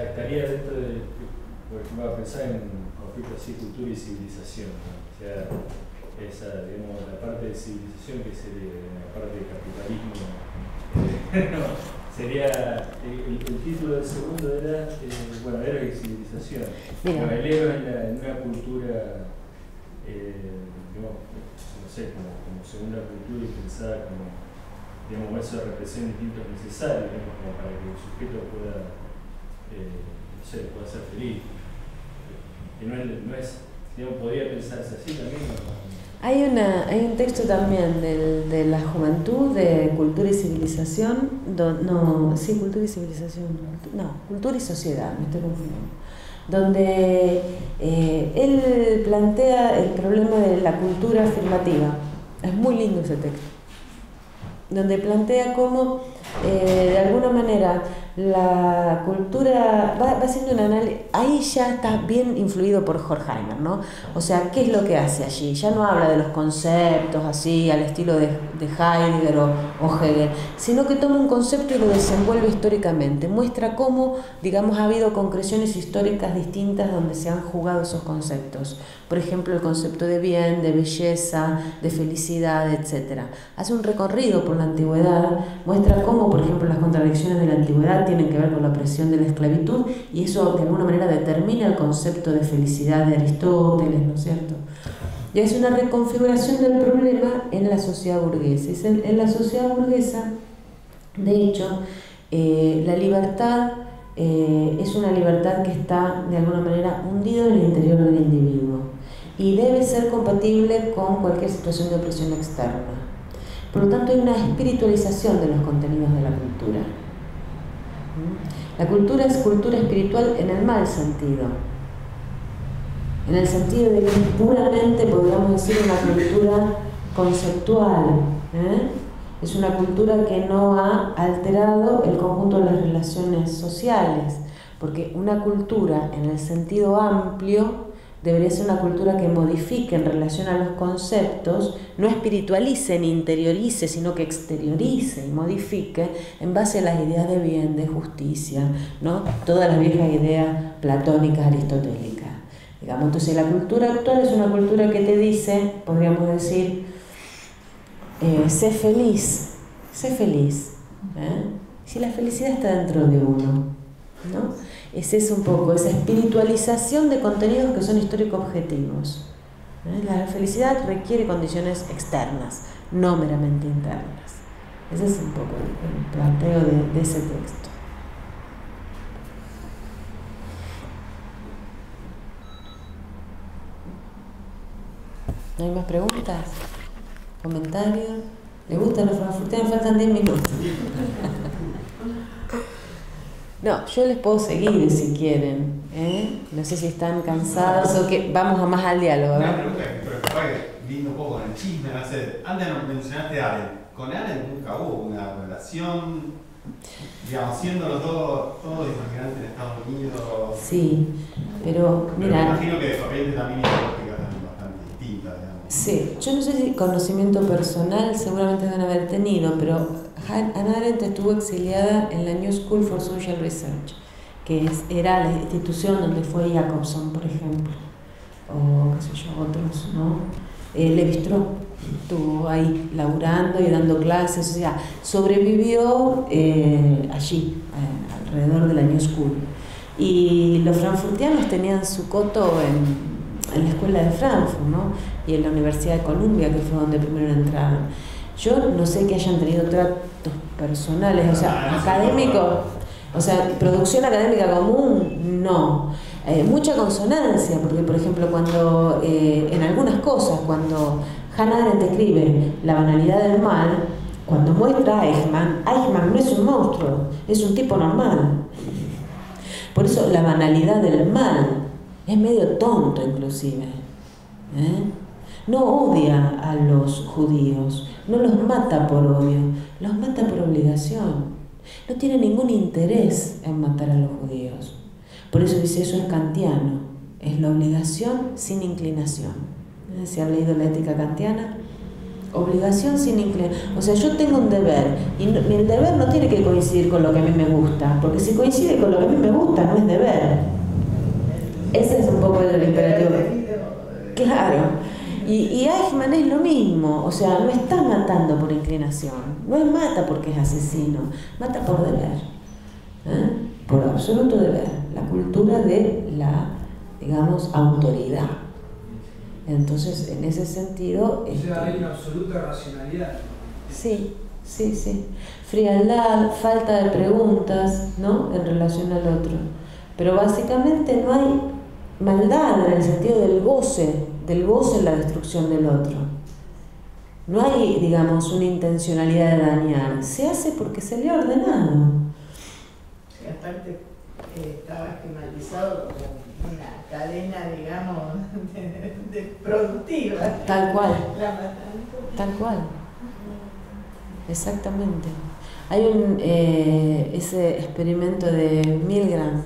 [SPEAKER 6] esto de, por ejemplo, a pensar en conflictos así, cultura y civilización, ¿no? O sea, esa, digamos, la parte de civilización que sería la parte de capitalismo, eh, no, sería, el, el título del segundo era, eh, bueno, era de civilización. Bueno, el héroe en, la, en una cultura, eh, digamos, no sé, como, como segunda cultura y pensada como, digamos, eso representa distintos necesarios, digamos, como para que el sujeto pueda, eh, no sé, pueda ser feliz. Que no es, no es, digamos, podría pensarse así también, ¿no?
[SPEAKER 1] Hay, una, hay un texto también del, de la juventud, de Cultura y Civilización, do, no, sí, Cultura y Civilización, no, Cultura y Sociedad, me estoy confundiendo, donde eh, él plantea el problema de la cultura afirmativa. Es muy lindo ese texto, donde plantea cómo, eh, de alguna manera, la cultura va, va haciendo un análisis, ahí ya está bien influido por Horkheimer, ¿no? O sea, ¿qué es lo que hace allí? Ya no habla de los conceptos así, al estilo de, de Heidegger o, o Hegel, sino que toma un concepto y lo desenvuelve históricamente, muestra cómo, digamos, ha habido concreciones históricas distintas donde se han jugado esos conceptos. Por ejemplo, el concepto de bien, de belleza, de felicidad, etcétera. Hace un recorrido por la antigüedad, muestra cómo, por ejemplo, las contradicciones de la antigüedad tienen que ver con la opresión de la esclavitud, y eso de alguna manera determina el concepto de felicidad de Aristóteles, ¿no es cierto? Y es una reconfiguración del problema en la sociedad burguesa. En, en la sociedad burguesa, de hecho, eh, la libertad eh, es una libertad que está de alguna manera hundida en el interior del individuo y debe ser compatible con cualquier situación de opresión externa. Por lo tanto, hay una espiritualización de los contenidos de la cultura. La cultura es cultura espiritual en el mal sentido, en el sentido de que es puramente, podríamos decir, una cultura conceptual, ¿eh? Es una cultura que no ha alterado el conjunto de las relaciones sociales, porque una cultura en el sentido amplio debería ser una cultura que modifique en relación a los conceptos, no espiritualice ni interiorice, sino que exteriorice y modifique en base a las ideas de bien, de justicia, ¿no? Todas las viejas ideas platónicas, aristotélicas. Digamos, entonces la cultura actual es una cultura que te dice, podríamos decir, eh, sé feliz, sé feliz. ¿eh? Si la felicidad está dentro de uno, ¿no? Ese es un poco esa espiritualización de contenidos que son histórico-objetivos. ¿eh? La felicidad requiere condiciones externas, no meramente internas. Ese es un poco el planteo de, de ese texto. ¿No hay más preguntas? ¿Comentarios? ¿Le gustan los frankfurtianos? Faltan diez minutos. No, yo les puedo seguir si quieren. ¿eh? No sé si están cansados o que vamos a más al diálogo.
[SPEAKER 7] Una pregunta que pero que lindo un poco con el chisme, no sé. Antes mencionaste a Arendt. Con Arendt nunca hubo una relación, digamos, siendo los dos, todos inmigrantes en Estados Unidos.
[SPEAKER 1] Sí, pero mira.
[SPEAKER 7] Pero me imagino que de corriente también ideológicas también bastante distintas, digamos.
[SPEAKER 1] Sí, yo no sé si conocimiento personal seguramente deben haber tenido, pero Hannah Arendt estuvo exiliada en la New School for Social Research, que es, era la institución donde fue Jacobson, por ejemplo, o qué sé yo, otros, ¿no? Eh, Levi-Strauss estuvo ahí laburando y dando clases, o sea, sobrevivió eh, allí, eh, alrededor de la New School. Y los frankfurtianos tenían su coto en, en la escuela de Frankfurt, ¿no? Y en la Universidad de Columbia, que fue donde primero entraron. Yo no sé que hayan tenido tratos personales, o sea, académicos, o sea, producción académica común, no. Eh, mucha consonancia, porque por ejemplo cuando, eh, en algunas cosas, cuando Hannah Arendt escribe La banalidad del mal, cuando muestra a Eichmann, Eichmann no es un monstruo, es un tipo normal. Por eso la banalidad del mal es medio tonto inclusive. ¿eh? No odia a los judíos, no los mata por odio, los mata por obligación. No tiene ningún interés en matar a los judíos. Por eso dice, eso es kantiano, es la obligación sin inclinación. ¿Eh? ¿Se ha leído la ética kantiana?
[SPEAKER 4] Obligación sin inclinación. O sea, yo tengo un deber y, no, y el deber no tiene que coincidir con lo que a mí me gusta, porque si coincide con lo que a mí me gusta, no es deber. Ese es un poco el imperativo. Claro. Y, y Eichmann es lo mismo, o sea, no está matando por inclinación, no es mata porque es asesino, mata por deber, ¿eh? Por absoluto deber, la cultura de la, digamos, autoridad. Entonces, en ese sentido...
[SPEAKER 2] O sea, este, hay una absoluta racionalidad.
[SPEAKER 4] Sí, sí, sí. Frialdad, falta de preguntas, ¿no?, en relación al otro. Pero básicamente no hay maldad en el sentido del goce, del goce en la destrucción del otro. No hay, digamos, una intencionalidad de dañar. Se hace porque se le ha ordenado.
[SPEAKER 8] Y aparte eh, estaba esquematizado como una cadena, digamos, de, de productiva.
[SPEAKER 4] Tal cual.
[SPEAKER 8] La matanza.
[SPEAKER 4] Tal cual. Exactamente. Hay un eh, ese experimento de Milgram,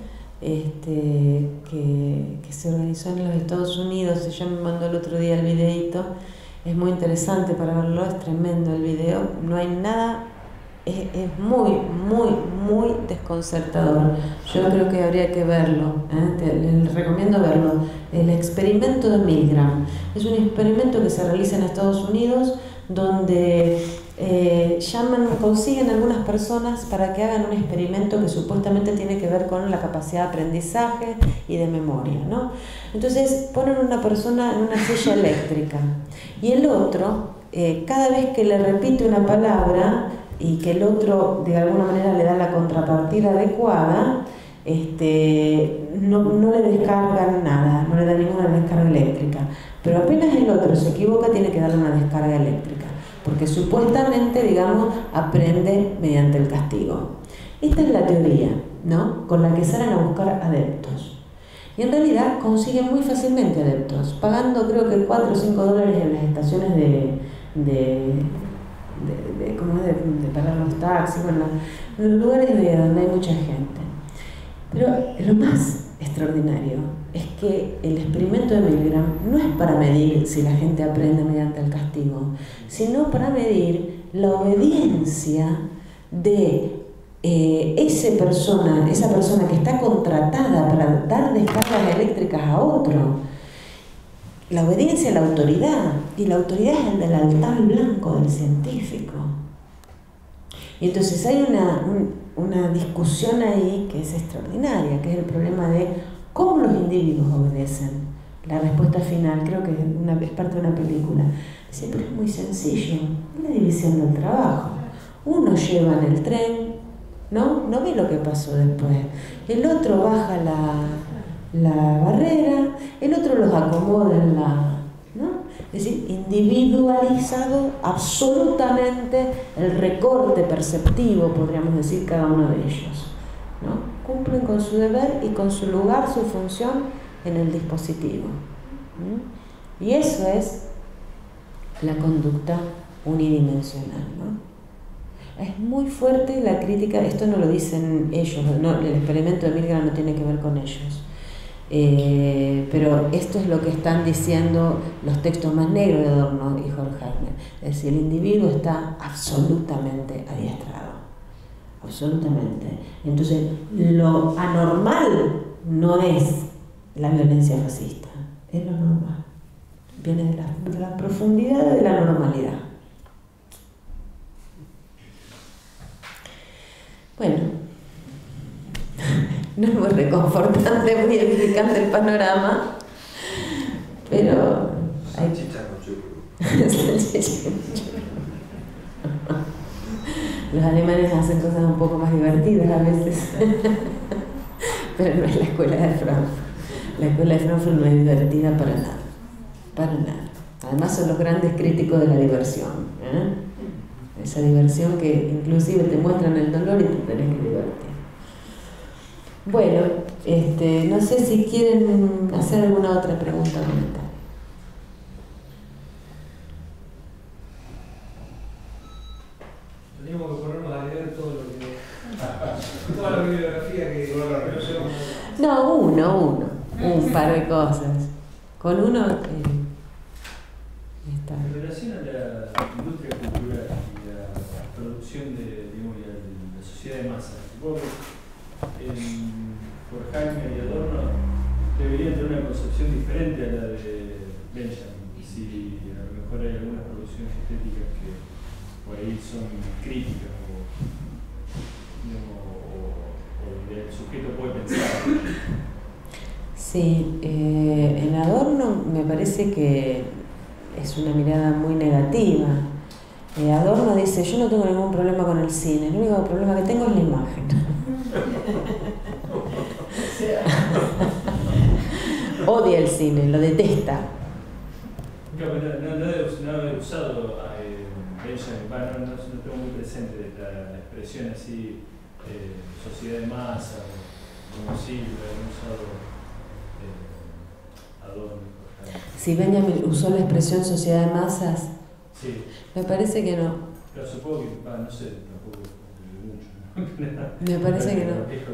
[SPEAKER 4] este, que, que se organizó en los Estados Unidos. Ella me mandó el otro día el videíto. Es muy interesante para verlo, es tremendo el video. No hay nada, es, es muy, muy, muy desconcertador. Yo creo que habría que verlo, ¿eh? Te, les recomiendo verlo. El experimento de Milgram es un experimento que se realiza en Estados Unidos, donde eh, llaman, consiguen algunas personas para que hagan un experimento que supuestamente tiene que ver con la capacidad de aprendizaje y de memoria, ¿no? Entonces ponen una persona en una silla eléctrica y el otro, eh, cada vez que le repite una palabra y que el otro de alguna manera le da la contrapartida adecuada, este, no, no le descargan nada, no le da ninguna descarga eléctrica. Pero apenas el otro se equivoca, tiene que darle una descarga eléctrica, porque supuestamente, digamos, aprende mediante el castigo. Esta es la teoría, ¿no?, con la que salen a buscar adeptos. Y en realidad consiguen muy fácilmente adeptos, pagando creo que cuatro o cinco dólares en las estaciones de, de, de, de, ¿cómo es? de, de parar los taxis, bueno, en los lugares de donde hay mucha gente. Pero lo más extraordinario es que el experimento de Milgram no es para medir si la gente aprende mediante el castigo, sino para medir la obediencia de eh, esa persona, esa persona que está contratada para dar descargas eléctricas a otro. La obediencia a la autoridad, y la autoridad es el del altar blanco del científico. Y entonces hay una, un, una discusión ahí que es extraordinaria, que es el problema de cómo los individuos obedecen. La respuesta final, creo que es, una, es parte de una película. Dice, pero es muy sencillo, es la división del trabajo. Uno lleva en el tren, ¿no? No ve lo que pasó después. El otro baja la, la barrera, el otro los acomoda en la... ¿no? Es decir, individualizado absolutamente el recorte perceptivo, podríamos decir, cada uno de ellos, ¿no? Cumplen con su deber y con su lugar, su función en el dispositivo. ¿Mm? Y eso es la conducta unidimensional, ¿no? Es muy fuerte la crítica, esto no lo dicen ellos, no, el experimento de Milgram no tiene que ver con ellos. Eh, pero esto es lo que están diciendo los textos más negros de Adorno y Horkheimer. Es decir, el individuo está absolutamente adiestrado, absolutamente. Entonces, lo anormal no es la violencia fascista, es lo normal. Viene de la, de la profundidad de la normalidad. Bueno. No es muy reconfortante, muy edificante el panorama, pero hay...
[SPEAKER 3] Salchicha con churro.
[SPEAKER 4] Salchicha con churro. Los alemanes hacen cosas un poco más divertidas a veces, pero no es la escuela de Frankfurt. La escuela de Frankfurt no es divertida para nada, para nada. Además son los grandes críticos de la diversión, ¿eh? Esa diversión que inclusive te muestran el dolor y te tenés que divertir. Bueno, este, no sé si quieren hacer alguna otra pregunta o comentario.
[SPEAKER 2] Teníamos que ponernos a leer todo lo que... toda la bibliografía que...
[SPEAKER 4] No, uno, uno. Un par de cosas. Con uno... Eh, está.
[SPEAKER 6] En relación a la supongo que en Horkheimer y Adorno deberían tener una concepción diferente a la de Benjamin. Si a lo mejor hay algunas producciones estéticas que por ahí son críticas o, o, o donde el sujeto puede pensar.
[SPEAKER 4] Sí, eh, en Adorno me parece que es una mirada muy negativa. Eh, Adorno dice, yo no tengo ningún problema con el cine, el único problema que tengo es la imagen. Odia el cine, lo detesta.
[SPEAKER 6] No, no, no, he, no he usado eh, Benjamin, no, no, no tengo muy presente la, la expresión así, eh, sociedad de masa, como si lo he usado eh, Adorno.
[SPEAKER 4] Si Benjamin usó la expresión sociedad de masas,
[SPEAKER 6] sí.
[SPEAKER 4] Me parece que no.
[SPEAKER 6] Pero supongo que, bah, no sé, tampoco mucho. ¿No?
[SPEAKER 4] Me parece que no.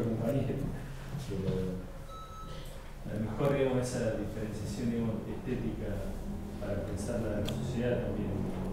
[SPEAKER 6] Pero a lo mejor, digamos, esa diferenciación, digamos, estética para pensar la sociedad también.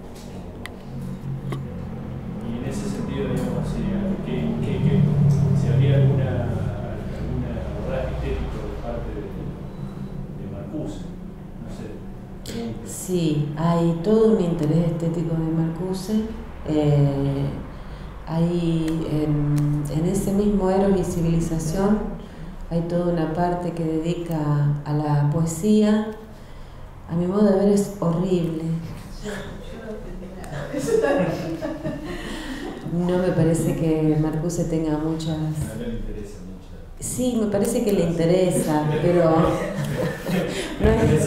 [SPEAKER 6] Y en ese sentido, digamos, si, que, que, que, si habría alguna, alguna abordaje estético de parte de, de Marcuse, no sé. Pregunto.
[SPEAKER 4] Sí, hay todo un interés estético de Marcuse. Eh, hay en, en ese mismo Eros y Civilización hay toda una parte que dedica a la poesía. A mi modo de ver es horrible. No me parece que Marcuse tenga muchas...
[SPEAKER 6] No le interesa mucho.
[SPEAKER 4] Sí, me parece que le interesa, pero... no es...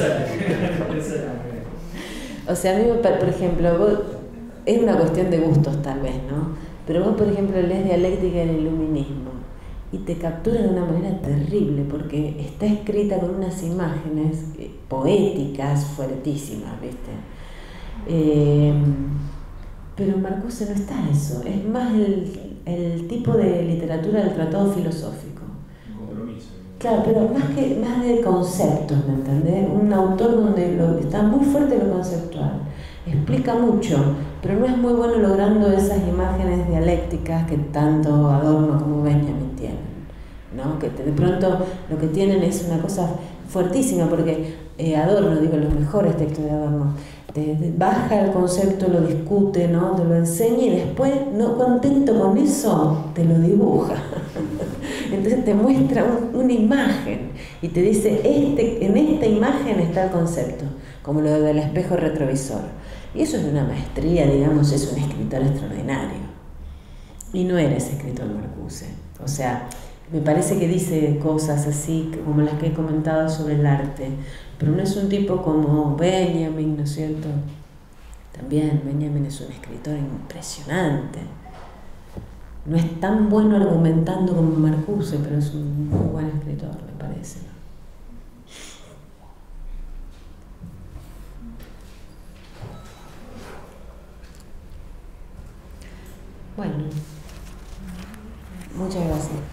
[SPEAKER 4] O sea, a mí, por ejemplo, vos, es una cuestión de gustos tal vez, ¿no? Pero vos, por ejemplo, lees Dialéctica del Iluminismo y te captura de una manera terrible porque está escrita con unas imágenes poéticas fuertísimas, ¿viste? Eh, pero en Marcuse no está eso, es más el, el tipo de literatura del tratado filosófico.
[SPEAKER 6] Compromiso.
[SPEAKER 4] Claro, pero más que más de conceptos, ¿me entendés? Un autor donde lo, está muy fuerte lo conceptual, explica mucho, pero no es muy bueno logrando esas imágenes dialécticas que tanto Adorno como Benjamin tienen, ¿no? Que de pronto lo que tienen es una cosa fuertísima, porque eh, Adorno, digo, los mejores textos de Adorno, te, te baja el concepto, lo discute, ¿no? Te lo enseña y después, no contento con eso, te lo dibuja. Entonces te muestra un, una imagen y te dice, este, en esta imagen está el concepto, como lo del espejo retrovisor. Y eso es una maestría, digamos, es un escritor extraordinario. Y no era ese escritor Marcuse. O sea, me parece que dice cosas así como las que he comentado sobre el arte, pero no es un tipo como Benjamin, ¿no es cierto? También Benjamin es un escritor impresionante. No es tan bueno argumentando como Marcuse, pero es un muy buen escritor, me parece. Bueno, muchas gracias.